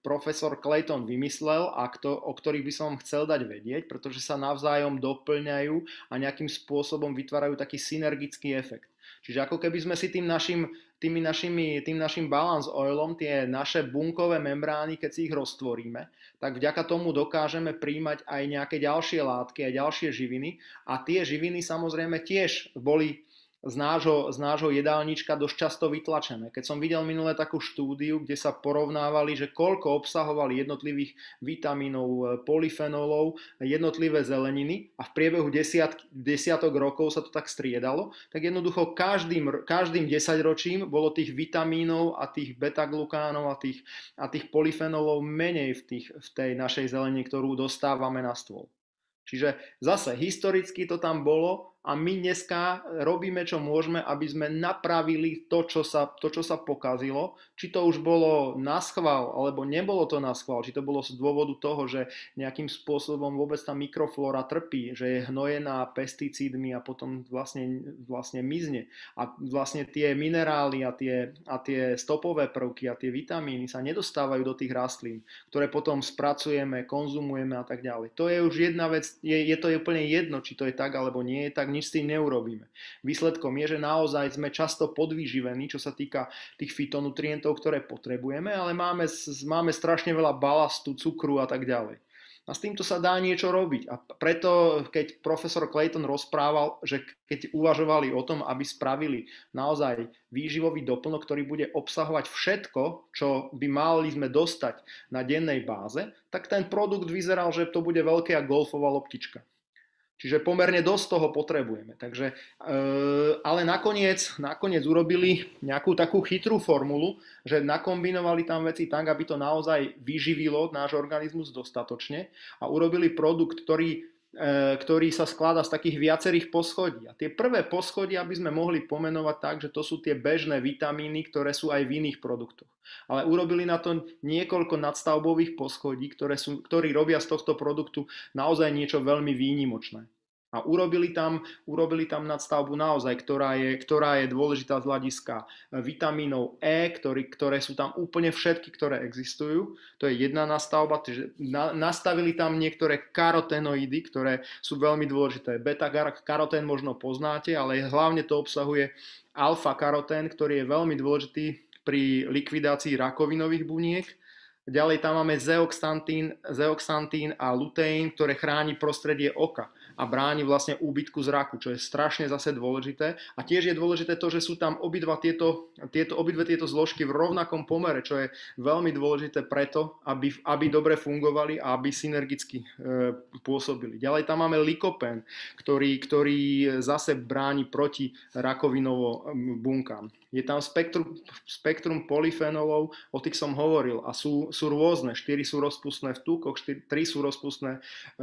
profesor Clayton vymyslel a kto, o ktorých by som vám chcel dať vedieť, pretože sa navzájom doplňajú a nejakým spôsobom vytvárajú taký synergický efekt. Čiže ako keby sme si tým našim, tými našimi, tým našim balance oilom, tie naše bunkové membrány, keď si ich roztvoríme, tak vďaka tomu dokážeme príjmať aj nejaké ďalšie látky, aj ďalšie živiny. A tie živiny samozrejme tiež boli z nášho, z nášho jedálnička dosť často vytlačené. Keď som videl minulé takú štúdiu, kde sa porovnávali, že koľko obsahovali jednotlivých vitamínov, polyfenolov, jednotlivé zeleniny a v priebehu desiat, desiatok rokov sa to tak striedalo, tak jednoducho každým, každým desaťročím bolo tých vitamínov a tých beta-glukánov a tých, a tých polyfenolov menej v, tých, v tej našej zelenine, ktorú dostávame na stôl. Čiže zase historicky to tam bolo a my dneska robíme, čo môžeme, aby sme napravili to, čo sa, to, čo sa pokazilo. Či to už bolo na schvál, alebo nebolo to na schvál, či to bolo z dôvodu toho, že nejakým spôsobom vôbec tá mikroflóra trpí, že je hnojená pesticídmi a potom vlastne, vlastne mizne. A vlastne tie minerály a tie, a tie stopové prvky a tie vitamíny sa nedostávajú do tých rastlín, ktoré potom spracujeme, konzumujeme a tak ďalej. To je už jedna vec, je, je to úplne jedno, či to je tak alebo nie je tak, nič s tým neurobíme. Výsledkom je, že naozaj sme často podvyživení, čo sa týka tých fytonutrientov, ktoré potrebujeme, ale máme, máme strašne veľa balastu, cukru a tak ďalej. A s týmto sa dá niečo robiť. A preto, keď profesor Clayton rozprával, že keď uvažovali o tom, aby spravili naozaj výživový doplnok, ktorý bude obsahovať všetko, čo by mali sme dostať na dennej báze, tak ten produkt vyzeral, že to bude veľká golfová loptička. Čiže pomerne dosť toho potrebujeme. Takže, e, ale nakoniec, nakoniec urobili nejakú takú chytrú formulu, že nakombinovali tam veci tak, aby to naozaj vyživilo náš organizmus dostatočne a urobili produkt, ktorý, e, ktorý sa skladá z takých viacerých poschodí. A tie prvé poschodia by sme mohli pomenovať tak, že to sú tie bežné vitamíny, ktoré sú aj v iných produktoch. Ale urobili na to niekoľko nadstavbových poschodí, ktoré sú, ktorí robia z tohto produktu naozaj niečo veľmi výnimočné. A urobili tam, urobili tam nadstavbu naozaj, ktorá je, ktorá je dôležitá z hľadiska vitamínov E, ktorý, ktoré sú tam úplne všetky, ktoré existujú. To je jedna nadstavba. Na, nastavili tam niektoré karotenoidy, ktoré sú veľmi dôležité. Beta-karotén možno poznáte, ale hlavne to obsahuje alfa-karotén, ktorý je veľmi dôležitý pri likvidácii rakovinových buniek. Ďalej tam máme zeoxantín, zeoxantín a luteín, ktoré chráni prostredie oka a bráni vlastne úbytku zraku, čo je strašne zase dôležité. A tiež je dôležité to, že sú tam obidva tieto, tieto, obidve tieto zložky v rovnakom pomere, čo je veľmi dôležité preto, aby, aby dobre fungovali a aby synergicky e, pôsobili. Ďalej tam máme likopén, ktorý, ktorý zase bráni proti rakovinovo bunkám. Je tam spektrum, spektrum polyfenolov, o tých som hovoril a sú, sú rôzne. štyri sú rozpustné v tukoch, tri sú rozpustné e,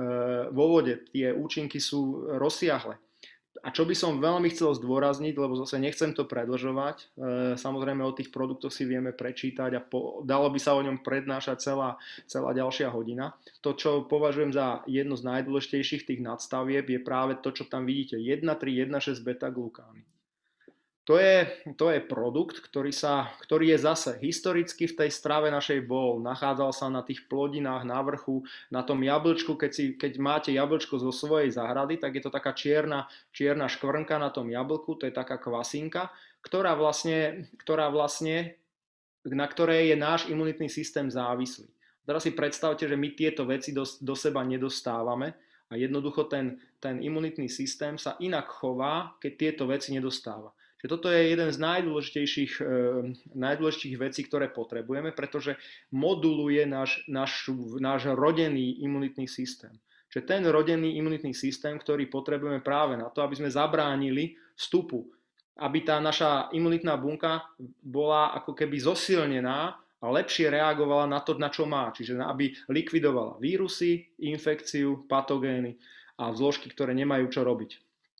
vo vode. Tie účinky sú rozsiahle. A čo by som veľmi chcel zdôrazniť, lebo zase nechcem to predĺžovať, e, samozrejme o tých produktoch si vieme prečítať a po, dalo by sa o ňom prednášať celá, celá ďalšia hodina. To, čo považujem za jedno z najdôležitejších tých nadstavieb, je práve to, čo tam vidíte. jeden tri jeden šesť beta-glukány. To je, to je produkt, ktorý, sa, ktorý je zase historicky v tej strave našej bol. Nachádzal sa na tých plodinách na vrchu, na tom jablčku. Keď, si, keď máte jablčko zo svojej záhrady, tak je to taká čierna, čierna škvrnka na tom jablku, to je taká kvasinka, ktorá vlastne, ktorá vlastne, na ktorej je náš imunitný systém závislý. Teraz si predstavte, že my tieto veci do, do seba nedostávame a jednoducho ten, ten imunitný systém sa inak chová, keď tieto veci nedostáva. Že toto je jeden z najdôležitejších, e, najdôležitejších vecí, ktoré potrebujeme, pretože moduluje náš, náš, náš rodený imunitný systém. Čiže ten rodený imunitný systém, ktorý potrebujeme práve na to, aby sme zabránili vstupu, aby tá naša imunitná bunka bola ako keby zosilnená a lepšie reagovala na to, na čo má. Čiže aby likvidovala vírusy, infekciu, patogény a zložky, ktoré nemajú čo robiť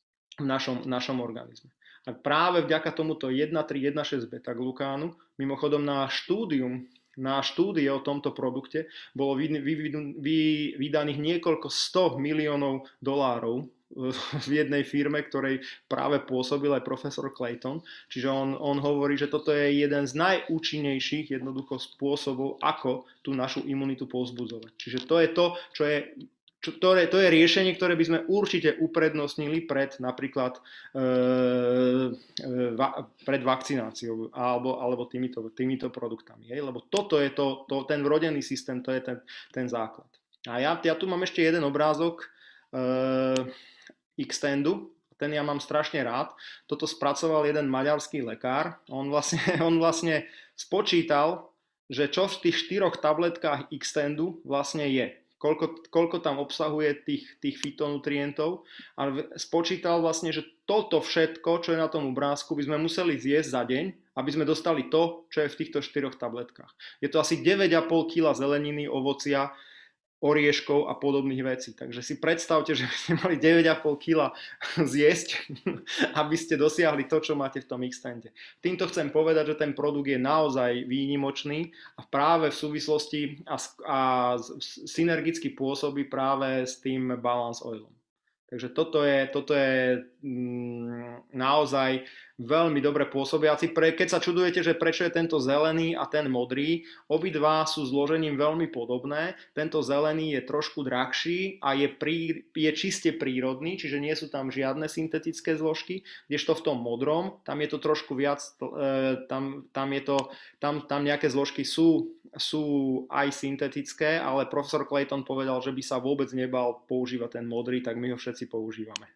v našom, našom organizme. A práve vďaka tomuto jeden tri jeden šesť beta-glukánu, mimochodom na štúdium, na štúdie o tomto produkte bolo vydaných niekoľko sto miliónov dolárov v jednej firme, ktorej práve pôsobil aj profesor Clayton. Čiže on, on hovorí, že toto je jeden z najúčinnejších jednoducho spôsobov, ako tú našu imunitu povzbudzovať. Čiže to je to, čo je Čo, to, je, to je riešenie, ktoré by sme určite uprednostnili pred napríklad e, e, va, pred vakcináciou alebo, alebo týmito, týmito produktami. Hej? Lebo toto je to, to, ten vrodený systém, to je ten, ten základ. A ja, ja tu mám ešte jeden obrázok e, Xtendu. Ten ja mám strašne rád. Toto spracoval jeden maďarský lekár. On vlastne, on vlastne spočítal, že čo v tých štyroch tabletkách Xtendu vlastne je. Koľko, koľko tam obsahuje tých, tých fytonutrientov a spočítal vlastne, že toto všetko, čo je na tom obrázku, by sme museli zjesť za deň, aby sme dostali to, čo je v týchto štyroch tabletkách. Je to asi deväť a pol kila zeleniny, ovocia, orieškov a podobných vecí. Takže si predstavte, že by ste mali deväť a pol kila zjesť, aby ste dosiahli to, čo máte v tom Xtende. Týmto chcem povedať, že ten produkt je naozaj výnimočný a práve v súvislosti a, a synergicky pôsobí práve s tým Balance Oilom. Takže toto je, toto je mm, naozaj veľmi dobre pôsobiaci. Pre, keď sa čudujete, že prečo je tento zelený a ten modrý, obidva sú zložením veľmi podobné. Tento zelený je trošku drahší a je, prí, je čiste prírodný, čiže nie sú tam žiadne syntetické zložky, kdežto v tom modrom, tam je to trošku viac, e, tam, tam, je to, tam, tam nejaké zložky sú, sú aj syntetické, ale profesor Clayton povedal, že by sa vôbec nebal používať ten modrý, tak my ho všetci používame.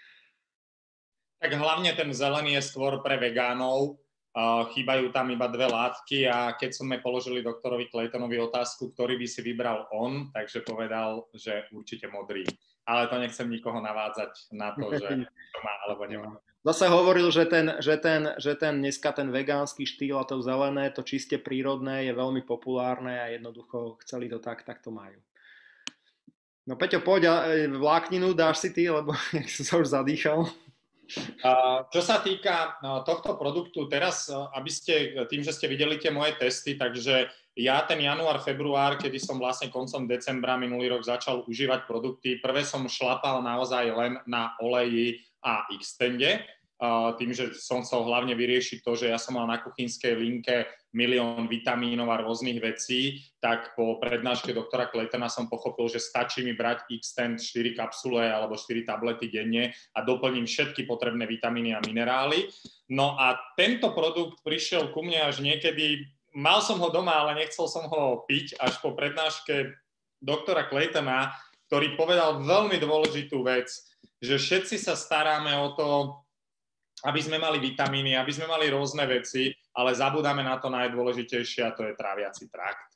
Tak hlavne ten zelený je skôr pre vegánov, uh, chýbajú tam iba dve látky a keď sme položili doktorovi Claytonovi otázku, ktorý by si vybral on, takže povedal, že určite modrý. Ale to nechcem nikoho navádzať na to, že to má alebo nemá. Zase hovoril, že ten, že ten, že ten dneska ten vegánsky štýl a to zelené, to čiste prírodné je veľmi populárne a jednoducho chceli to tak, tak to majú. No Peťo, poď vlákninu, dáš si ty, lebo som sa už zadýchal. Uh, čo sa týka uh, tohto produktu, teraz, uh, aby ste, tým, že ste videli tie moje testy, takže ja ten január, február, kedy som vlastne koncom decembra minulý rok začal užívať produkty, prvé som šlapal naozaj len na oleji a Xtende, uh, tým, že som chcel hlavne vyriešiť to, že ja som mal na kuchynskej linke milión vitamínov a rôznych vecí, tak po prednáške doktora Claytona som pochopil, že stačí mi brať Xtend štyri kapsule alebo štyri tablety denne a doplním všetky potrebné vitamíny a minerály. No a tento produkt prišiel ku mne až niekedy, mal som ho doma, ale nechcel som ho piť, až po prednáške doktora Claytona, ktorý povedal veľmi dôležitú vec, že všetci sa staráme o to, aby sme mali vitamíny, aby sme mali rôzne veci, ale zabudáme na to najdôležitejšie a to je tráviaci trakt.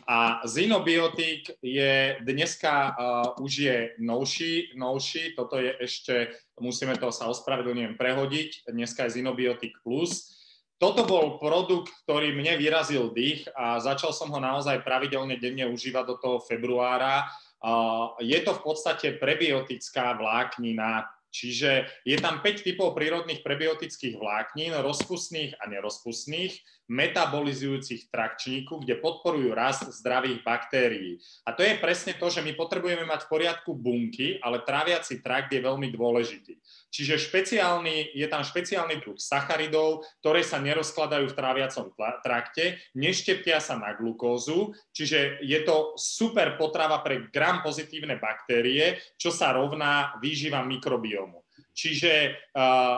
A Zinobiotik je dneska uh, už je novší, novší, toto je ešte, musíme to sa ospravedlňujem prehodiť, dneska je Zinobiotik Plus. Toto bol produkt, ktorý mne vyrazil dých a začal som ho naozaj pravidelne denne užívať do toho februára. Uh, je to v podstate prebiotická vláknina. Čiže je tam päť typov prírodných prebiotických vláknín, rozpustných a nerozpustných, metabolizujúcich trakčníku, kde podporujú rast zdravých baktérií. A to je presne to, že my potrebujeme mať v poriadku bunky, ale tráviaci trakt je veľmi dôležitý. Čiže špeciálny, je tam špeciálny druh sacharidov, ktoré sa nerozkladajú v tráviacom trakte, nešteptia sa na glukózu, čiže je to super potrava pre gram pozitívne baktérie, čo sa rovná výživa mikrobiomu. Čiže uh,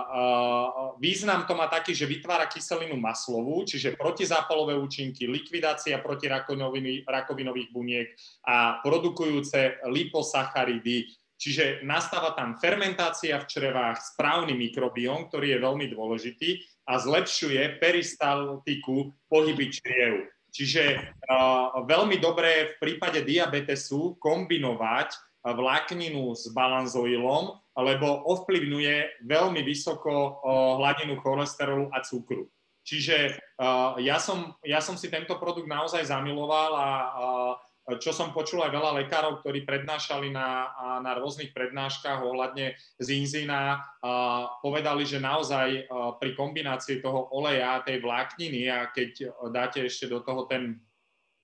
uh, význam to má taký, že vytvára kyselinu maslovú, čiže protizápalové účinky, likvidácia protirakovinových buniek a produkujúce liposacharidy. Čiže nastáva tam fermentácia v črevách, správny mikrobióm, ktorý je veľmi dôležitý a zlepšuje peristaltiku pohyby čriev. Čiže uh, veľmi dobré v prípade diabetesu kombinovať vlákninu s balanzoilom, lebo ovplyvňuje veľmi vysoko uh, hladinu cholesterolu a cukru. Čiže uh, ja, som, ja som si tento produkt naozaj zamiloval a uh, čo som počul aj veľa lekárov, ktorí prednášali na, na rôznych prednáškach ohľadne zinzína, uh, povedali, že naozaj uh, pri kombinácii toho oleja a tej vlákniny a keď dáte ešte do toho ten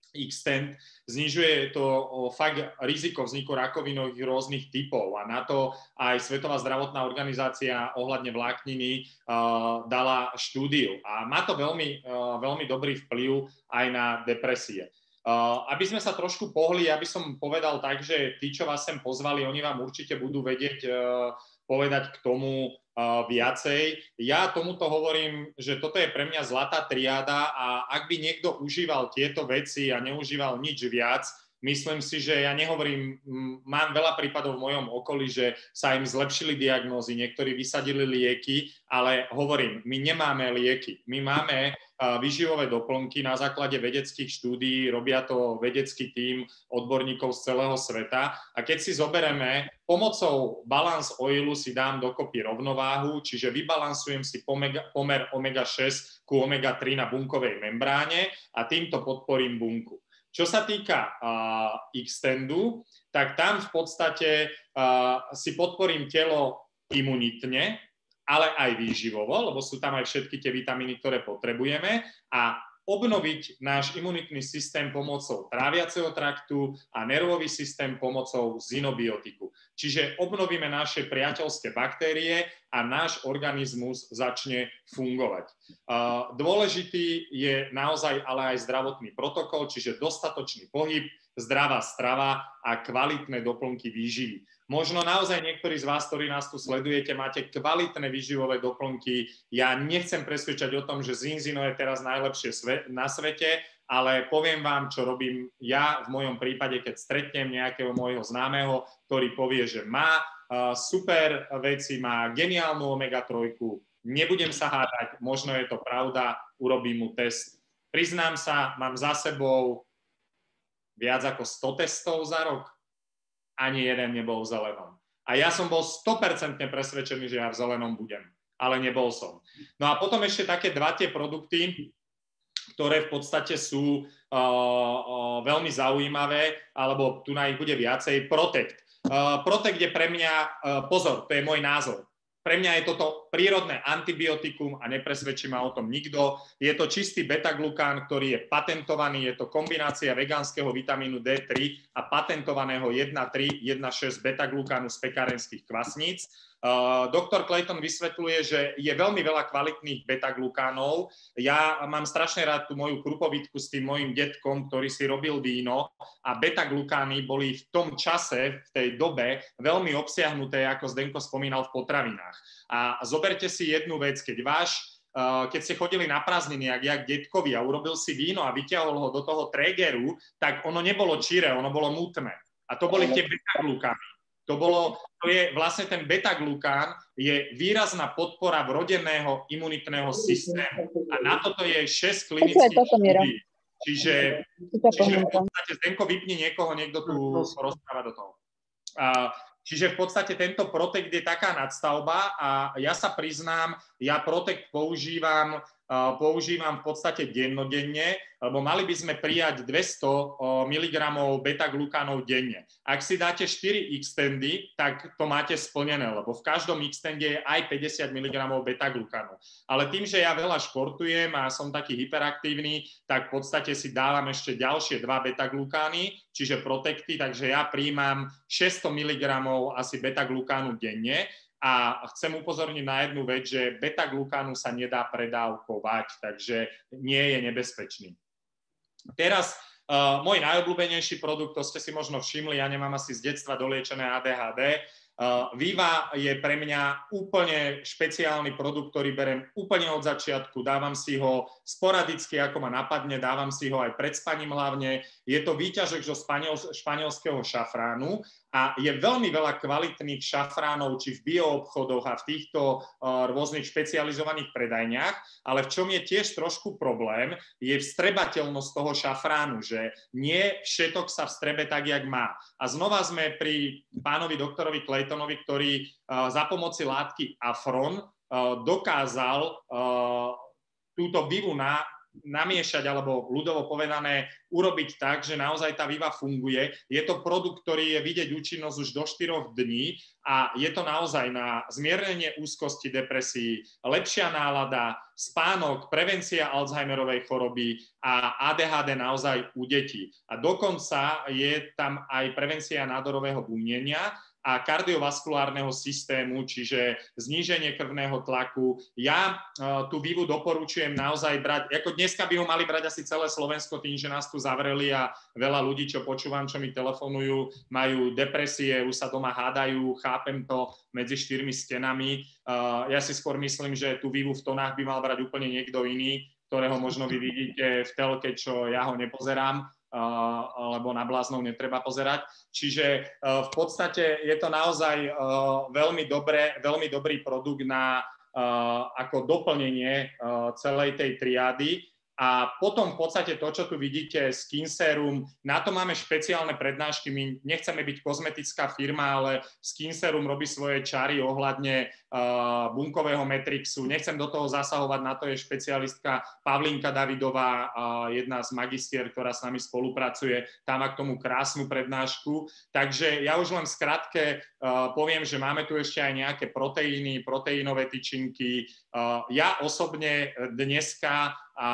Xtend, znižuje to fakt riziko vzniku rakovinových rôznych typov a na to aj Svetová zdravotná organizácia ohľadne vlákniny uh, dala štúdiu a má to veľmi, uh, veľmi dobrý vplyv aj na depresie. Uh, aby sme sa trošku pohli, ja by som povedal tak, že tí, čo vás sem pozvali, oni vám určite budú vedieť uh, povedať k tomu uh, viacej. Ja tomuto hovorím, že toto je pre mňa zlatá triáda a ak by niekto užíval tieto veci a neužíval nič viac, myslím si, že ja nehovorím, mám veľa prípadov v mojom okolí, že sa im zlepšili diagnózy, niektorí vysadili lieky, ale hovorím, my nemáme lieky. My máme výživové doplnky na základe vedeckých štúdií, robia to vedecký tím odborníkov z celého sveta a keď si zobereme, pomocou Balance Oilu si dám dokopy rovnováhu, čiže vybalansujem si pomer omega šesť ku omega tri na bunkovej membráne a týmto podporím bunku. Čo sa týka uh, Xtendu, tak tam v podstate uh, si podporím telo imunitne, ale aj výživovo, lebo sú tam aj všetky tie vitamíny, ktoré potrebujeme a obnoviť náš imunitný systém pomocou tráviaceho traktu a nervový systém pomocou zinobiotiku. Čiže obnovíme naše priateľské baktérie a náš organizmus začne fungovať. Dôležitý je naozaj ale aj zdravotný protokol, čiže dostatočný pohyb, zdravá strava a kvalitné doplnky výživy. Možno naozaj niektorí z vás, ktorí nás tu sledujete, máte kvalitné výživové doplnky. Ja nechcem presvedčať o tom, že Zinzino je teraz najlepšie na svete, ale poviem vám, čo robím ja v mojom prípade, keď stretnem nejakého môjho známeho, ktorý povie, že má uh, super veci, má geniálnu omega tri, nebudem sa hádať, možno je to pravda, urobím mu test. Priznám sa, mám za sebou viac ako sto testov za rok. Ani jeden nebol v zelenom. A ja som bol sto percent presvedčený, že ja v zelenom budem, ale nebol som. No a potom ešte také dva tie produkty, ktoré v podstate sú uh, uh, veľmi zaujímavé, alebo tu na ich bude viacej. Protect. Uh, Protect je pre mňa, uh, pozor, to je môj názor. Pre mňa je toto prírodné antibiotikum a nepresvedčí ma o tom nikto. Je to čistý beta-glukán, ktorý je patentovaný. Je to kombinácia vegánskeho vitamínu dé tri a patentovaného jeden tri jeden šesť beta-glukánu z pekárenských kvasníc. Uh, doktor Clayton vysvetľuje, že je veľmi veľa kvalitných beta-glukánov. Ja mám strašne rád tú moju krupovitku s tým mojim detkom, ktorý si robil víno a beta-glukány boli v tom čase, v tej dobe veľmi obsiahnuté, ako Zdenko spomínal, v potravinách. A zoberte si jednu vec, keď váš uh, keď ste chodili na prázdniny, jak ja k detkovi a urobil si víno a vyťahol ho do toho trégeru, tak ono nebolo čiré, ono bolo mutné. A to boli tie beta-glukány. To, bolo, to je vlastne ten beta-glukán, je výrazná podpora vrodeného imunitného systému. A na toto je šesť klinických štúdií. Čiže, čiže v podstate, Zdenko, vypni niekoho, niekto tu rozpráva do toho. A, čiže v podstate tento Protect je taká nadstavba a ja sa priznám, ja Protect používam používam v podstate dennodenne, lebo mali by sme prijať dvesto miligramov beta-glukánov denne. Ak si dáte štyri Xtendy, tak to máte splnené, lebo v každom Xtende je aj päťdesiat miligramov beta-glukánov. Ale tým, že ja veľa športujem a som taký hyperaktívny, tak v podstate si dávam ešte ďalšie dva beta-glukány, čiže Protecty, takže ja príjmam šesťsto miligramov asi beta-glukánu denne. A chcem upozorniť na jednu vec, že beta-glukánu sa nedá predávkovať, takže nie je nebezpečný. Teraz uh, môj najobľúbenejší produkt, to ste si možno všimli, ja nemám asi z detstva doliečené á dé há dé. Uh, Viva je pre mňa úplne špeciálny produkt, ktorý berem úplne od začiatku, dávam si ho sporadicky, ako ma napadne, dávam si ho aj pred spaním hlavne. Je to výťažok zo španielského šafránu a je veľmi veľa kvalitných šafránov, či v bioobchodoch a v týchto uh, rôznych špecializovaných predajniach, ale v čom je tiež trošku problém, je vstrebateľnosť toho šafránu, že nie všetok sa vstrebe tak, jak má. A znova sme pri pánovi doktorovi Claytonovi, ktorý uh, za pomoci látky Afron uh, dokázal uh, túto Vivu na namiešať, alebo ľudovo povedané, urobiť tak, že naozaj tá Viva funguje. Je to produkt, ktorý je vidieť účinnosť už do štyroch dní a je to naozaj na zmiernenie úzkosti, depresí, lepšia nálada, spánok, prevencia Alzheimerovej choroby a á dé há dé naozaj u detí. A dokonca je tam aj prevencia nádorového bunienia a kardiovaskulárneho systému, čiže zníženie krvného tlaku. Ja uh, tú Vivu doporučujem naozaj brať, ako dneska by ho mali brať asi celé Slovensko, tým, že nás tu zavreli a veľa ľudí, čo počúvam, čo mi telefonujú, majú depresie, už sa doma hádajú, chápem to, medzi štyrmi stenami. Uh, ja si skôr myslím, že tú Vivu v tonách by mal brať úplne niekto iný, ktorého možno vy vidíte v telke, čo ja ho nepozerám, Uh, lebo na bláznov netreba pozerať. Čiže uh, v podstate je to naozaj uh, veľmi, dobré, veľmi dobrý produkt na uh, ako doplnenie uh, celej tej triády. A potom v podstate to, čo tu vidíte, Skin Serum, na to máme špeciálne prednášky. My nechceme byť kozmetická firma, ale Skin Serum robí svoje čary ohľadne uh, bunkového Matrixu. Nechcem do toho zasahovať, na to je špecialistka Pavlínka Davidová, uh, jedna z magistier, ktorá s nami spolupracuje. Tá má k tomu krásnu prednášku. Takže ja už len v skratke uh, poviem, že máme tu ešte aj nejaké proteíny, proteínové tyčinky. Uh, ja osobne dneska a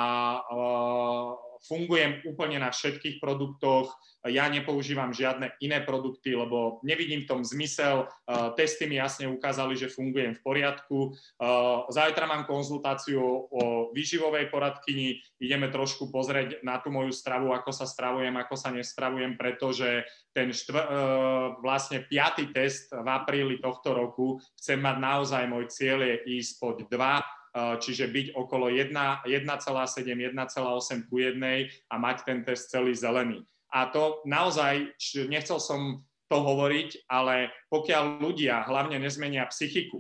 uh, fungujem úplne na všetkých produktoch. Ja nepoužívam žiadne iné produkty, lebo nevidím v tom zmysel. Uh, testy mi jasne ukázali, že fungujem v poriadku. Uh, zajtra mám konzultáciu o výživovej poradkyni. Ideme trošku pozrieť na tú moju stravu, ako sa stravujem, ako sa nestravujem, pretože ten štv, uh, vlastne piaty test v apríli tohto roku chcem mať naozaj, môj cieľ je ísť pod dva, čiže byť okolo jeden celá sedem, jeden celá osem ku jednej a mať ten test celý zelený. A to naozaj, nechcel som to hovoriť, ale pokiaľ ľudia hlavne nezmenia psychiku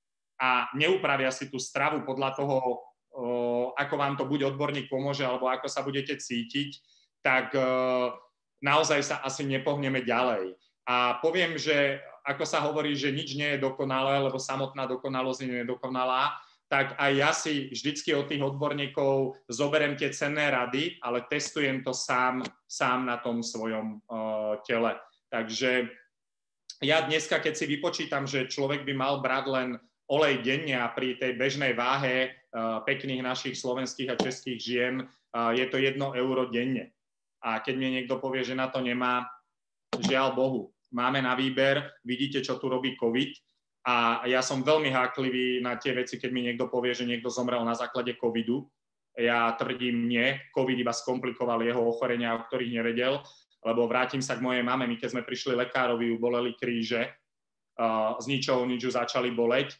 a neupravia si tú stravu podľa toho, ako vám to buď odborník pomôže, alebo ako sa budete cítiť, tak naozaj sa asi nepohneme ďalej. A poviem, že ako sa hovorí, že nič nie je dokonalé, lebo samotná dokonalosť je nedokonalá, tak aj ja si vždycky od tých odborníkov zoberiem tie cenné rady, ale testujem to sám, sám na tom svojom uh, tele. Takže ja dneska, keď si vypočítam, že človek by mal brať len olej denne a pri tej bežnej váhe uh, pekných našich slovenských a českých žien uh, je to jedno euro denne. A keď mi niekto povie, že na to nemá, žiaľ Bohu, máme na výber, vidíte, čo tu robí COVID. A ja som veľmi háklivý na tie veci, keď mi niekto povie, že niekto zomrel na základe covidu. Ja tvrdím nie, covid iba skomplikoval jeho ochorenia, o ktorých nevedel, lebo vrátim sa k mojej mame, my keď sme prišli lekárovi, ju boleli kríže, uh, z ničoho nič ju začali boleť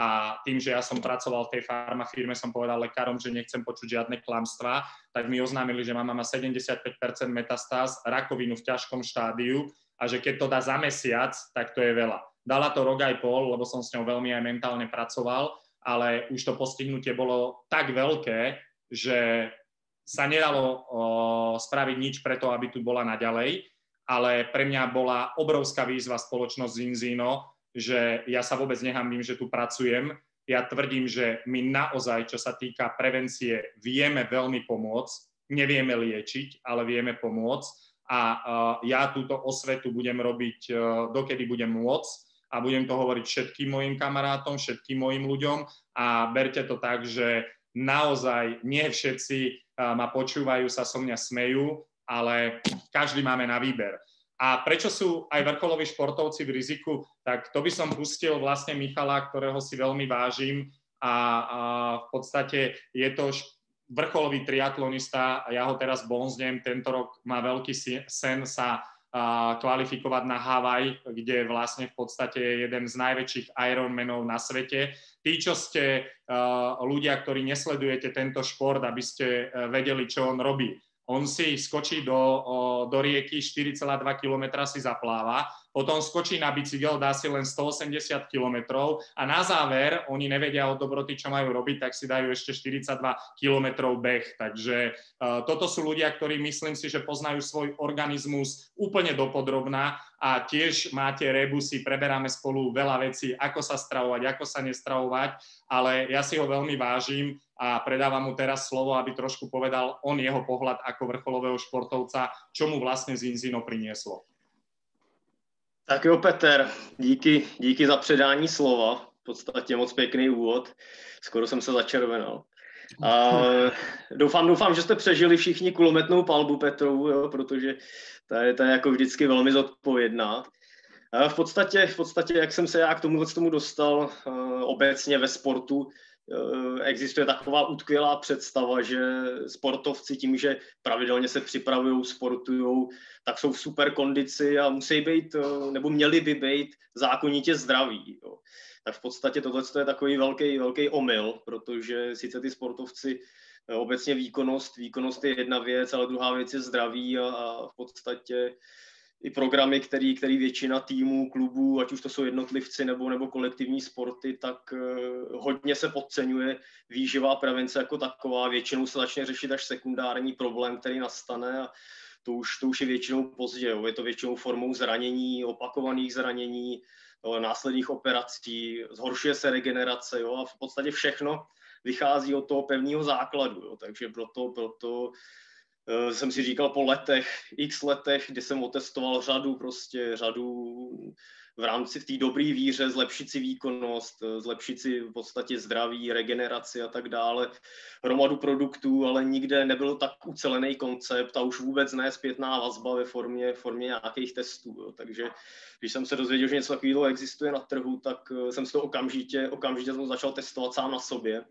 a tým, že ja som pracoval v tej farmafirme, som povedal lekárom, že nechcem počuť žiadne klamstvá, tak mi oznámili, že mama má sedemdesiatpäť percent metastáz, rakovinu v ťažkom štádiu a že keď to dá za mesiac, tak to je veľa. Dala to rok aj pol, lebo som s ňou veľmi aj mentálne pracoval, ale už to postihnutie bolo tak veľké, že sa nedalo o, spraviť nič preto, aby tu bola naďalej, ale pre mňa bola obrovská výzva spoločnosť Zinzino, že ja sa vôbec nehanbím, že tu pracujem. Ja tvrdím, že my naozaj, čo sa týka prevencie, vieme veľmi pomôcť, nevieme liečiť, ale vieme pomôcť a uh, ja túto osvetu budem robiť, uh, dokedy budem môcť, a budem to hovoriť všetkým mojim kamarátom, všetkým mojim ľuďom a berte to tak, že naozaj nie všetci ma počúvajú, sa so mňa smejú, ale každý máme na výber. A prečo sú aj vrcholoví športovci v riziku, tak to by som pustil vlastne Michala, ktorého si veľmi vážim a, a v podstate je to vrcholový triatlonista a ja ho teraz bonznem, tento rok má veľký sen sa kvalifikovať na Havaj, kde vlastne v podstate je jeden z najväčších Ironmanov na svete. Tí, čo ste uh, ľudia, ktorí nesledujete tento šport, aby ste uh, vedeli, čo on robí. On si skočí do, uh, do rieky, štyri celé dva kilometra si zapláva, potom skočí na bicykel, dá si len stoosemdesiat kilometrov a na záver, oni nevedia od dobroty, čo majú robiť, tak si dajú ešte štyridsaťdva kilometrov beh. Takže uh, toto sú ľudia, ktorí myslím si, že poznajú svoj organizmus úplne dopodrobná a tiež máte rebusy, preberáme spolu veľa vecí, ako sa stravovať, ako sa nestravovať, ale ja si ho veľmi vážim a predávam mu teraz slovo, aby trošku povedal on jeho pohľad ako vrcholového športovca, čo mu vlastne Zinzino prinieslo. Tak jo, Peter, díky, díky za předání slova. V podstatě moc pěkný úvod. Skoro jsem se začervenal. A doufám, doufám, že jste přežili všichni kulometnou palbu Petru, jo, protože ta je, ta je jako vždycky velmi zodpovědná. A v podstatě, v podstatě, jak jsem se já k tomu, k tomu dostal uh, obecně ve sportu, uh, existuje taková utkvělá představa, že sportovci tím, že pravidelně se připravují, sportují, tak jsou v super kondici a musí být, uh, nebo měli by být zákonitě zdraví. Jo. Tak v podstatě tohle je takový velký, velký omyl, protože sice ty sportovci obecně výkonnost, výkonnost je jedna věc, ale druhá věc je zdraví a, a v podstatě i programy, který, který většina týmů, klubů, ať už to jsou jednotlivci nebo, nebo kolektivní sporty, tak uh, hodně se podceňuje výživa a prevence jako taková. Většinou se začne řešit až sekundární problém, který nastane a to už, to už je většinou pozdě. Jo. Je to většinou formou zranění, opakovaných zranění, jo, následných operací, zhoršuje se regenerace, jo, a v podstatě všechno vychází od toho pevného základu. Jo. Takže proto, proto uh, jsem si říkal po letech, x letech, kdy jsem otestoval řadu, prostě řadu v rámci v té dobré víře, zlepšit si výkonnost, zlepšit si v podstatě zdraví, regeneraci a tak dále, hromadu produktů, ale nikde nebyl tak ucelený koncept a už vůbec ne zpětná vazba ve formě, formě nějakých testů. Jo. Takže když jsem se dozvěděl, že něco takového existuje na trhu, tak jsem si to okamžitě, okamžitě jsem začal testovat sám na sobě.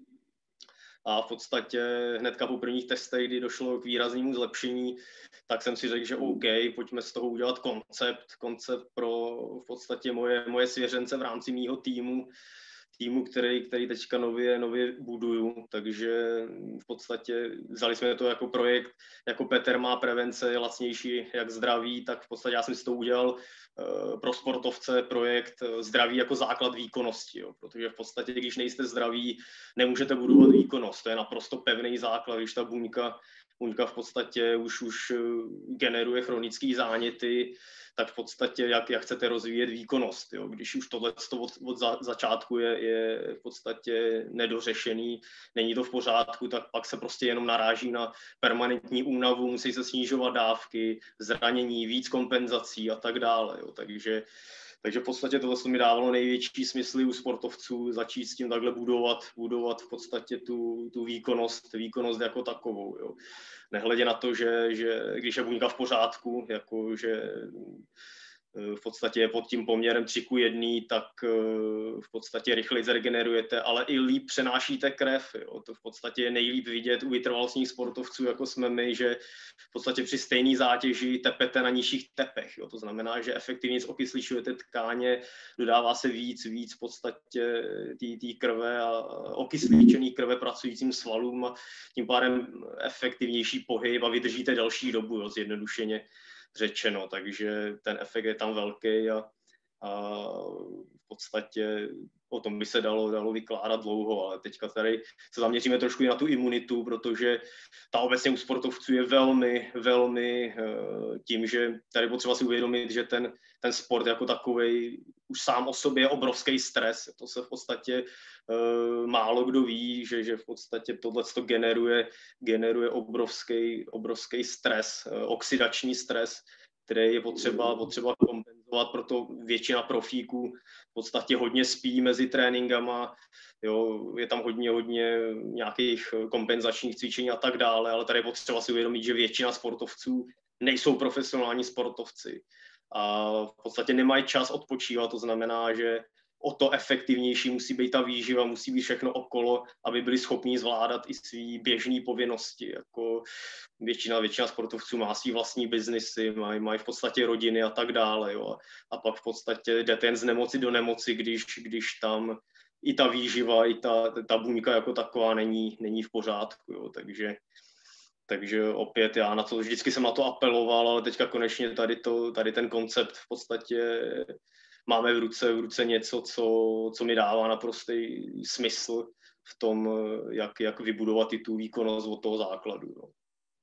A v podstatě hnedka po prvních testech, kdy došlo k výraznému zlepšení, tak jsem si řekl, že OK, pojďme z toho udělat koncept, koncept pro v podstatě moje, moje svěřence v rámci mýho týmu, týmu, který, který teďka nově, nově buduju. Takže v podstatě vzali jsme to jako projekt, jako Petr má prevence, je lacnější jak zdraví, tak v podstatě já jsem si to udělal pro sportovce projekt zdraví jako základ výkonnosti, jo. Protože v podstatě, když nejste zdraví, nemůžete budovat výkonnost. To je naprosto pevný základ, když ta buňka, buňka v podstatě už, už generuje chronické záněty, tak v podstatě jak, jak chcete rozvíjet výkonnost. Jo. Když už tohle od, od za, začátku je, je v podstatě nedořešený, není to v pořádku, tak pak se prostě jenom naráží na permanentní únavu, musí se snižovat dávky, zranění, víc kompenzací a tak dále. Jo. Takže, takže v podstatě tohle mi dávalo největší smysly u sportovců začít s tím takhle budovat, budovat v podstatě tu, tu výkonnost, výkonnost jako takovou. Jo. Nehledě na to, že, že když je buňka v pořádku, jako že v podstatě je pod tím poměrem tři ku jedné, tak v podstatě rychleji zregenerujete, ale i líp přenášíte krev. Jo. To v podstatě je nejlíp vidět u vytrvalostních sportovců, jako jsme my, že v podstatě při stejné zátěži tepete na nižších tepech. Jo. To znamená, že efektivně okysličujete tkáně, dodává se víc, víc v podstatě té krve a okysličený krve pracujícím svalům a tím pádem efektivnější pohyb a vydržíte delší dobu, jo, zjednodušeně řečeno, takže ten efekt je tam velký a, a v podstatě o tom by se dalo, dalo vykládat dlouho, ale teďka tady se zaměříme trošku i na tu imunitu, protože ta obecně u sportovců je velmi, velmi tím, že tady potřeba si uvědomit, že ten, ten sport jako takovej už sám o sobě je obrovský stres. To se v podstatě uh, málo kdo ví, že, že v podstatě tohle to generuje, generuje obrovský, obrovský stres, uh, oxidační stres, který je potřeba, potřeba kompenzovat, proto většina profíků v podstatě hodně spí mezi tréninkama, jo, je tam hodně, hodně nějakých kompenzačních cvičení a tak dále, ale tady je potřeba si uvědomit, že většina sportovců nejsou profesionální sportovci a v podstatě nemají čas odpočívat, to znamená, že o to efektivnější musí být ta výživa, musí být všechno okolo, aby byli schopni zvládat i svý běžné povinnosti. Jako většina, většina sportovců má svý vlastní biznisy, mají, mají v podstatě rodiny a tak dále. Jo. A pak v podstatě jdete jen z nemoci do nemoci, když, když tam i ta výživa, i ta, ta buňka jako taková není, není v pořádku. Jo. Takže, takže opět já na to, vždycky jsem na to apeloval, ale teďka konečně tady, to, tady ten koncept v podstatě máme v ruce, v ruce něco, co, co mi dává naprostý smysl v tom, jak, jak vybudovat i tu výkonnost od toho základu. Jo.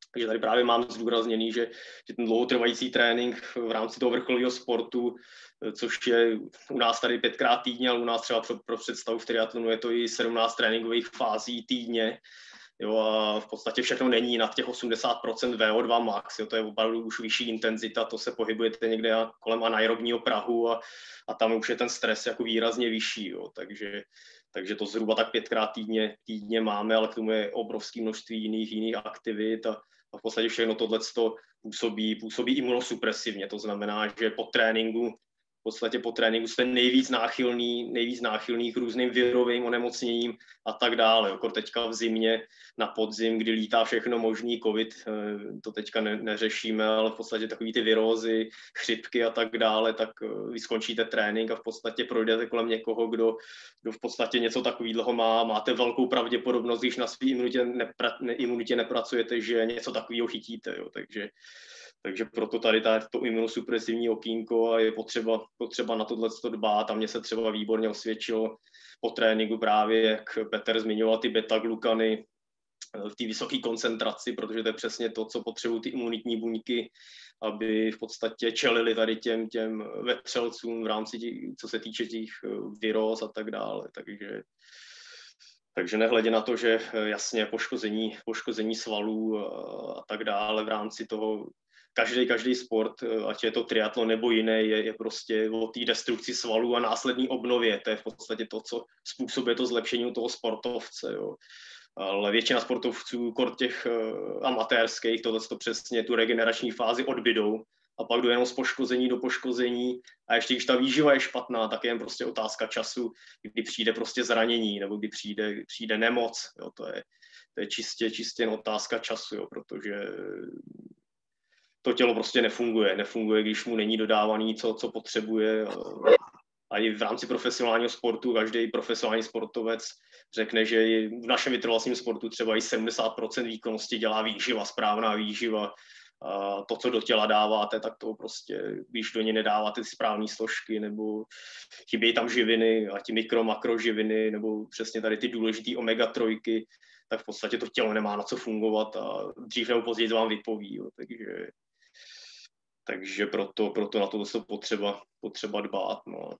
Takže tady právě mám zdůrazněný, že, že ten dlouhotrvající trénink v rámci toho vrcholového sportu, což je u nás tady pětkrát týdně, ale u nás třeba pro, pro představu v triatlonu je to i sedmnáct tréninkových fází týdně. Jo, a v podstatě všechno není nad těch osmdesát procent V O dva max, jo, to je opravdu už vyšší intenzita, to se pohybujete někde kolem anaerobního prahu a, a tam už je ten stres jako výrazně vyšší, jo, takže, takže to zhruba tak pětkrát týdně, týdně máme, ale k tomu je obrovské množství jiných, jiných aktivit a, a v podstatě všechno tohleto působí, působí imunosupresivně, to znamená, že po tréninku v podstatě po tréninku jste nejvíc náchylný, nejvíc náchylný k různým virovým onemocněním a tak dále. Jako teďka v zimě, na podzim, kdy lítá všechno možný, covid, to teďka ne, neřešíme, ale v podstatě takový ty virózy, chřipky a tak dále, tak vy skončíte trénink a v podstatě projdete kolem někoho, kdo, kdo v podstatě něco takového má, máte velkou pravděpodobnost, když na své imunitě, nepra, ne, imunitě nepracujete, že něco takového chytíte. Jo. Takže Takže proto tady to imunosupresivní okýnko a je potřeba, potřeba na tohle dbát a mně se třeba výborně osvědčilo po tréninku právě, jak Petr zmiňoval, ty beta-glukany v té vysoké koncentraci, protože to je přesně to, co potřebují ty imunitní buňky, aby v podstatě čelili tady těm, těm vetřelcům v rámci, těch, co se týče těch viróz a tak dále. Takže Takže nehledě na to, že jasně poškození, poškození svalů a tak dále v rámci toho, každý, každý sport, ať je to triatlon nebo jiný, je, je prostě o té destrukci svalů a následní obnově. To je v podstatě to, co způsobuje to zlepšení toho sportovce. Jo. Ale většina sportovců, kor těch amatérských, tohle to přesně tu regenerační fázi odbydou a pak jdu jenom z poškození do poškození a ještě když ta výživa je špatná, tak je jen prostě otázka času, kdy přijde prostě zranění nebo kdy přijde, přijde nemoc. Jo. To je, to je čistě, čistě jen otázka času, jo, protože to tělo prostě nefunguje. Nefunguje, když mu není dodávaný, co, co potřebuje. A i v rámci profesionálního sportu každý profesionální sportovec řekne, že v našem vytrvalostním sportu třeba i sedmdesát procent výkonnosti dělá výživa, správná výživa. A to, co do těla dáváte, tak to prostě, když do něj nedáváte ty správné složky, nebo chybějí tam živiny, ať mikro, makroživiny, nebo přesně tady ty důležité omega tři, tak v podstatě to tělo nemá na co fungovat a dřív nebo později vám vypoví. Jo. Takže, takže proto, proto na to je potřeba, potřeba dbát. No.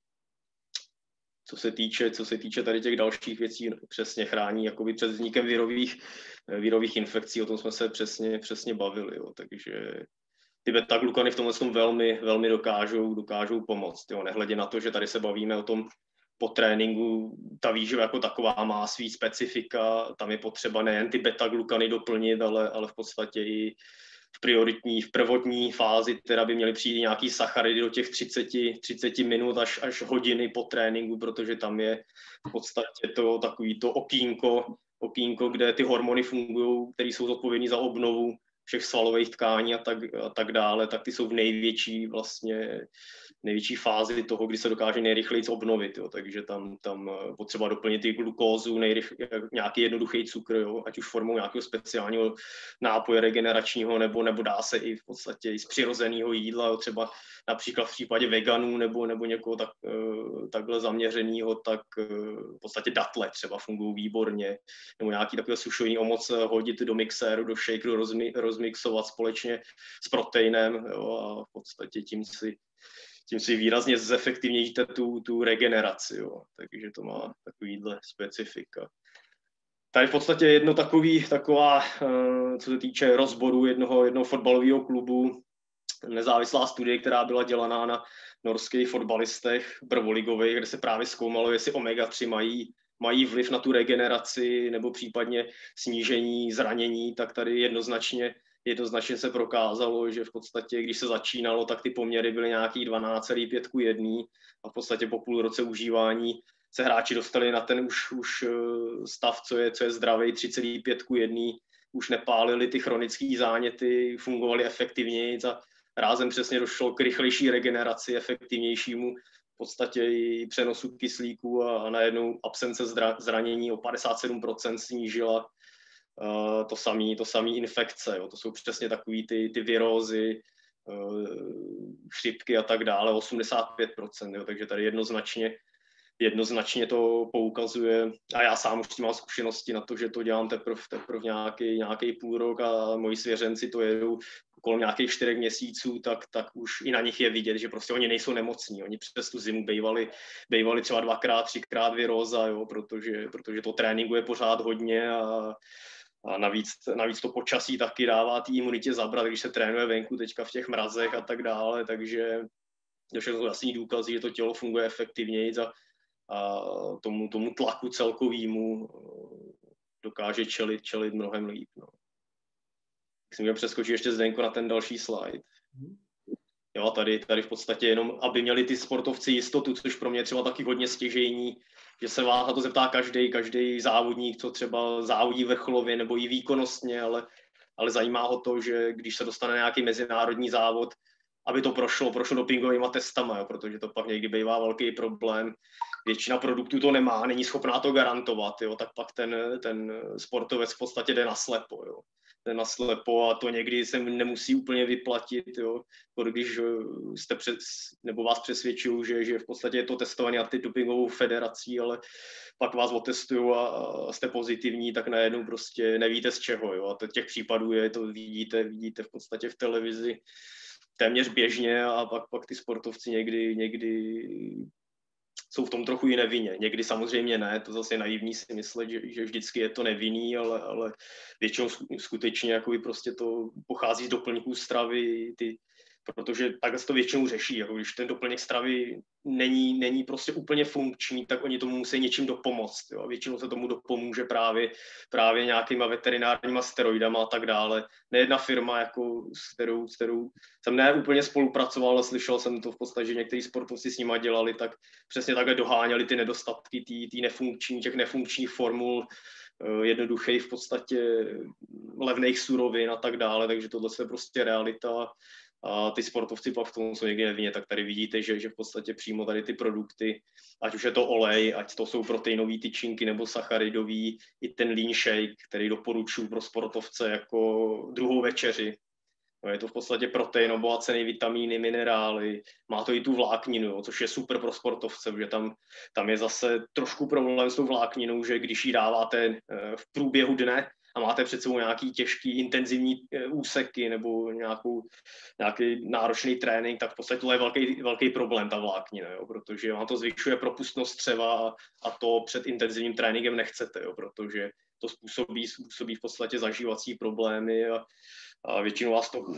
Co se týče, co se týče tady těch dalších věcí, přesně chrání jakoby před vznikem virových, virových infekcí, o tom jsme se přesně, přesně bavili. Jo. Takže ty beta-glukany v tomhle tom velmi, velmi dokážou, dokážou pomoct. Jo. Nehledě na to, že tady se bavíme o tom po tréninku, ta výživa jako taková má svý specifika, tam je potřeba nejen ty beta-glukany doplnit, ale, ale v podstatě i v prioritní, v prvotní fázi, teda by měly přijít nějaký sacharidy do těch třicet minut až, až hodiny po tréninku, protože tam je v podstatě to takový to okýnko, okýnko, kde ty hormony fungují, které jsou zodpovědné za obnovu všech svalových tkání a tak, a tak dále, tak ty jsou v největší vlastně největší fázi toho, kdy se dokáže nejrychleji obnovit, jo. Takže tam, tam potřeba doplnit i glukózu, nejrych, nějaký jednoduchý cukr, jo, ať už formou nějakého speciálního nápoje regeneračního, nebo, nebo dá se i v podstatě i z přirozeného jídla, jo, třeba například v případě veganů nebo, nebo někoho tak, takhle zaměřeného, tak v podstatě datle třeba fungují výborně, nebo nějaký takový sušený omoc hodit do mixéru, do shakeru, rozmi, rozmixovat společně s proteinem, jo, a v podstatě tím si tím si výrazně zefektivnějíte tu, tu regeneraci, jo. Takže to má takovýhle specifika. Tady v podstatě jedno takový, taková, co se týče rozboru jednoho, jednoho fotbalového klubu, nezávislá studie, která byla dělaná na norských fotbalistech prvoligových, kde se právě zkoumalo, jestli omega tři mají, mají vliv na tu regeneraci nebo případně snížení zranění, tak tady jednoznačně Jednoznačně se prokázalo, že v podstatě, když se začínalo, tak ty poměry byly nějaký dvanáct celá pět ku jedné a v podstatě po půl roce užívání se hráči dostali na ten už, už stav, co je, co je zdravý, tři celá pět ku jedné, už nepálili ty chronické záněty, fungovaly efektivněji a rázem přesně došlo k rychlejší regeneraci, efektivnějšímu v podstatě i přenosu kyslíku a, a najednou absence zdra, zranění o padesát sedm procent snížila. Uh, to samé to samý infekce, jo. To jsou přesně takový ty, ty virózy, uh, chřipky a tak dále, osmdesát pět procent, jo. Takže tady jednoznačně, jednoznačně to poukazuje. A já sám už s tím mám zkušenosti na to, že to dělám teprve teprv nějaký, nějaký půl rok a moji svěřenci to jedou kolem nějakých čtyřech měsíců, tak, tak už i na nich je vidět, že prostě oni nejsou nemocní. Oni přes tu zimu bejvali, bejvali třeba dvakrát, třikrát viróza, jo, protože, protože to tréninku je pořád hodně a, a navíc, navíc to počasí taky dává té imunitě zabrat, když se trénuje venku teďka v těch mrazech a tak dále, takže to všechno jsou jasný důkazy, že to tělo funguje efektivněji a, a tomu, tomu tlaku celkovýmu dokáže čelit, čelit mnohem líp. No. Když můžeme přeskočit ještě Zdenko na ten další slide. Jo, tady, tady v podstatě jenom, aby měli ty sportovci jistotu, což pro mě je třeba taky hodně stěžejní, že se vás na to zeptá každý, každý závodník, co třeba závodí vrcholově nebo i výkonnostně, ale, ale zajímá ho to, že když se dostane nějaký mezinárodní závod, aby to prošlo, prošlo dopingovýma testama, jo, protože to pak někdy bývá velký problém. Většina produktů to nemá, není schopná to garantovat, jo, tak pak ten, ten sportovec v podstatě jde naslepo. Jo. Jde naslepo a to někdy se nemusí úplně vyplatit, jo. Když jste před, nebo vás přesvědčují, že, že v podstatě je to testované antidopingovou federací, ale pak vás otestují a, a jste pozitivní, tak najednou prostě nevíte z čeho. Jo. A těch případů je, to vidíte, vidíte v podstatě v televizi téměř běžně a pak, pak ty sportovci někdy, někdy jsou v tom trochu i nevinně. Někdy samozřejmě ne, to zase je naivní si myslet, že, že vždycky je to nevinný, ale, ale většinou skutečně jakoby prostě to pochází z doplňků stravy, ty, protože takhle se to většinou řeší. Jako když ten doplněk stravy není, není prostě úplně funkční, tak oni tomu musí něčím dopomoct. Jo. Většinou se tomu dopomůže právě, právě nějakýma veterinárníma steroidama a tak dále. Nejedna firma, jako, s, kterou, s kterou jsem ne úplně spolupracoval, ale slyšel jsem to v podstatě, že někteří sportovci s nima dělali, tak přesně takhle doháněli ty nedostatky, ty, ty nefunkční, těch nefunkčních formul, jednoduchých v podstatě levných surovin a tak dále, takže tohle je prostě realita. A ty sportovci pak v tom jsou někdy nevinně, tak tady vidíte, že, že v podstatě přímo tady ty produkty, ať už je to olej, ať to jsou proteinové tyčinky nebo sacharidový, i ten lean shake, který doporučuji pro sportovce jako druhou večeři. No, je to v podstatě protein, obohacený vitamíny, minerály, má to i tu vlákninu, což je super pro sportovce, protože tam, tam je zase trošku problém s tou vlákninou, že když ji dáváte v průběhu dne, a máte před sebou nějaký těžký, intenzivní úseky nebo nějakou, nějaký náročný trénink, tak v podstatě to je velký, velký problém, ta vláknina, jo, protože vám to zvyšuje propustnost střeva a to před intenzivním tréninkem nechcete, jo, protože to způsobí, způsobí v podstatě zažívací problémy a, a většinou vás to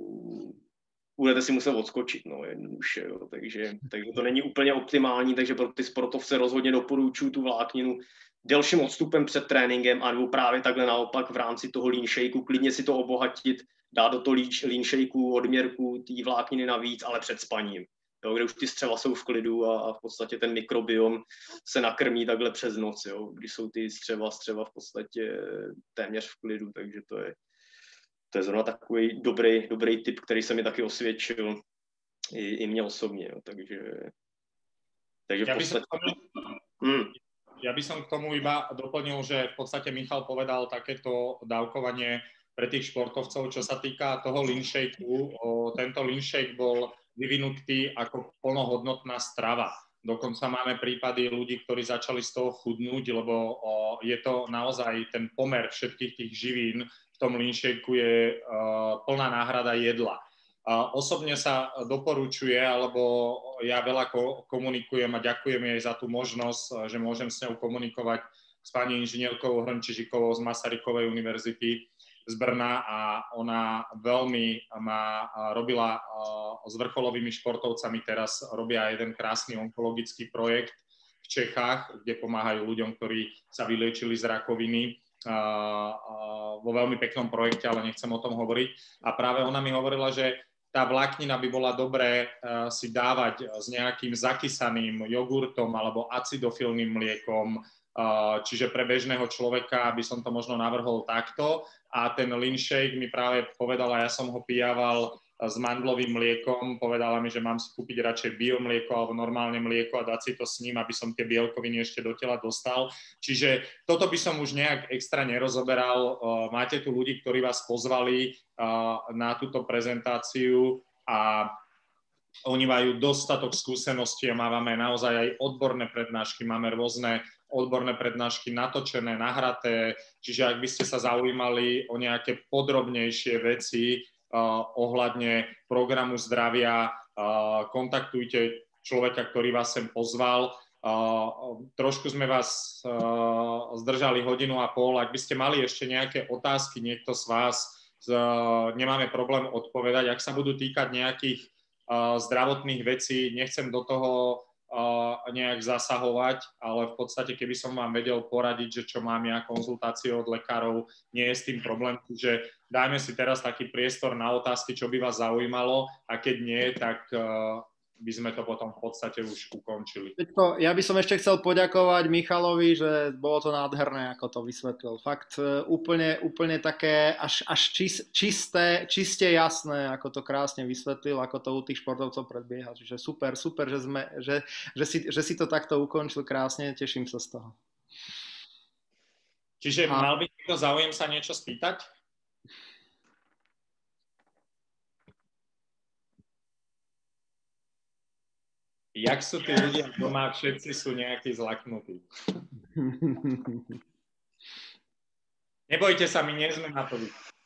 budete si muset odskočit, no, jednoduše, jo, takže, takže to není úplně optimální, takže pro ty sportovce rozhodně doporučuji tu vlákninu delším odstupem před tréninkem, anebo právě takhle naopak v rámci toho lean shakeu, klidně si to obohatit, dát do toho lean shakeu odměrku té vlákniny navíc, ale před spaním, jo, kde už ty střeva jsou v klidu a, a v podstatě ten mikrobiom se nakrmí takhle přes noc, jo, když jsou ty střeva, střeva v podstatě téměř v klidu, takže to je, to je zrovna takový dobrý, dobrý tip, který se mi taky osvědčil i, i mě osobně, jo, takže, takže v podstatě... Hmm. Ja by som k tomu iba doplnil, že v podstate Michal povedal takéto dávkovanie pre tých športovcov. Čo sa týka toho lean shakeu, tento lean shake bol vyvinutý ako plnohodnotná strava. Dokonca máme prípady ľudí, ktorí začali z toho chudnúť, lebo je to naozaj ten pomer všetkých tých živín v tom lean shakeu je plná náhrada jedla. Osobne sa doporučuje, alebo ja veľa komunikujem a ďakujem jej za tú možnosť, že môžem s ňou komunikovať s pani inžinierkou Hrnčižikovou z Masarykovej univerzity z Brna a ona veľmi ma robila s vrcholovými športovcami, teraz robia jeden krásny onkologický projekt v Čechách, kde pomáhajú ľuďom, ktorí sa vyliečili z rakoviny. Vo veľmi peknom projekte, ale nechcem o tom hovoriť. A práve ona mi hovorila, že tá vláknina by bola dobré uh, si dávať s nejakým zakysaným jogurtom alebo acidofilným mliekom, uh, čiže pre bežného človeka by som to možno navrhol takto. A ten lean shake mi práve povedala, ja som ho pijával s mandlovým mliekom, povedala mi, že mám si kúpiť radšej biomlieko alebo normálne mlieko a dať si to s ním, aby som tie bielkoviny ešte do tela dostal. Čiže toto by som už nejak extra nerozoberal. Máte tu ľudí, ktorí vás pozvali na túto prezentáciu a Oni majú dostatok skúseností a máme naozaj aj odborné prednášky, máme rôzne odborné prednášky natočené, nahraté, čiže ak by ste sa zaujímali o nejaké podrobnejšie veci uh, ohľadne programu zdravia, uh, kontaktujte človeka, ktorý vás sem pozval. Uh, trošku sme vás uh, zdržali hodinu a pol. Ak by ste mali ešte nejaké otázky, niekto z vás, uh, nemáme problém odpovedať. Ak sa budú týkať nejakých uh, zdravotných vecí, nechcem do toho uh, nejak zasahovať, ale v podstate, keby som vám vedel poradiť, že čo mám ja, konzultácie od lekárov, nie je s tým problém. Čiže dajme si teraz taký priestor na otázky, čo by vás zaujímalo, a keď nie, tak uh, by sme to potom v podstate už ukončili. Ja by som ešte chcel poďakovať Michalovi, že bolo to nádherné, ako to vysvetlil. Fakt úplne, úplne také až, až čist, čisté, čiste jasné, ako to krásne vysvetlil, ako to u tých športovcov predbieha. Čiže super, super, že, sme, že, že, si, že si to takto ukončil krásne, teším sa z toho. Čiže A... mal by niekto záujem sa niečo spýtať? Jak sú tí ľudia doma, všetci sú nejakí zlaknutí. Nebojte sa, my nie sme na to.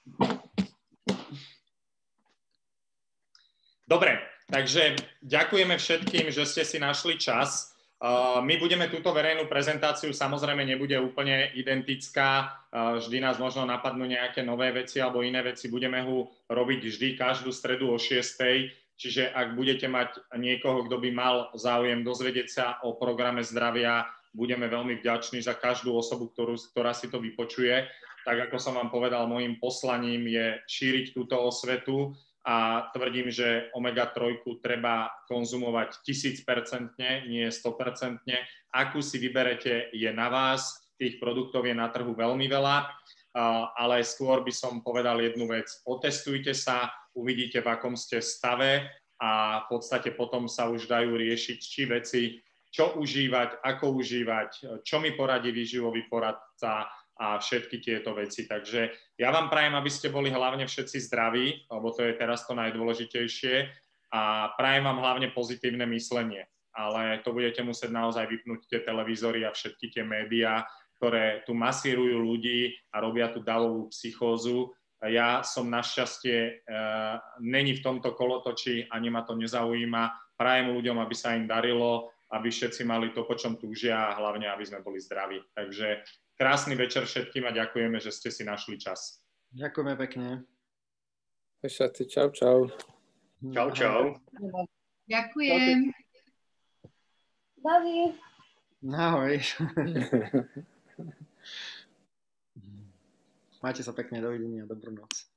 Dobre, takže ďakujeme všetkým, že ste si našli čas. My budeme túto verejnú prezentáciu, samozrejme nebude úplne identická, vždy nás možno napadnú nejaké nové veci alebo iné veci, budeme ho robiť vždy každú stredu o šiestej. Čiže ak budete mať niekoho, kto by mal záujem dozvedieť sa o programe zdravia, budeme veľmi vďační za každú osobu, ktorú, ktorá si to vypočuje. Tak ako som vám povedal, môjim poslaním je šíriť túto osvetu a tvrdím, že omega tri treba konzumovať tisíc percent, nie sto percent. Akú si vyberete, je na vás. Tých produktov je na trhu veľmi veľa, ale skôr by som povedal jednu vec. Otestujte sa, uvidíte, v akom ste stave a v podstate potom sa už dajú riešiť či veci, čo užívať, ako užívať, čo mi poradí výživový poradca a všetky tieto veci. Takže ja vám prajem, aby ste boli hlavne všetci zdraví, lebo to je teraz to najdôležitejšie, a prajem vám hlavne pozitívne myslenie. Ale to budete musieť naozaj vypnúť tie televízory a všetky tie médiá, ktoré tu masírujú ľudí a robia tu davovú psychózu. Ja som našťastie e, není v tomto kolotočí, ani ma to nezaujíma. Prajem ľuďom, aby sa im darilo, aby všetci mali to, po čom túžia, a hlavne, aby sme boli zdraví. Takže krásny večer všetkým a ďakujeme, že ste si našli čas. Ďakujeme pekne. Čau, čau. Čau, čau. Ďakujem. Baví. Ahoj. Majte sa pekne, dovidenia, dobrú noc.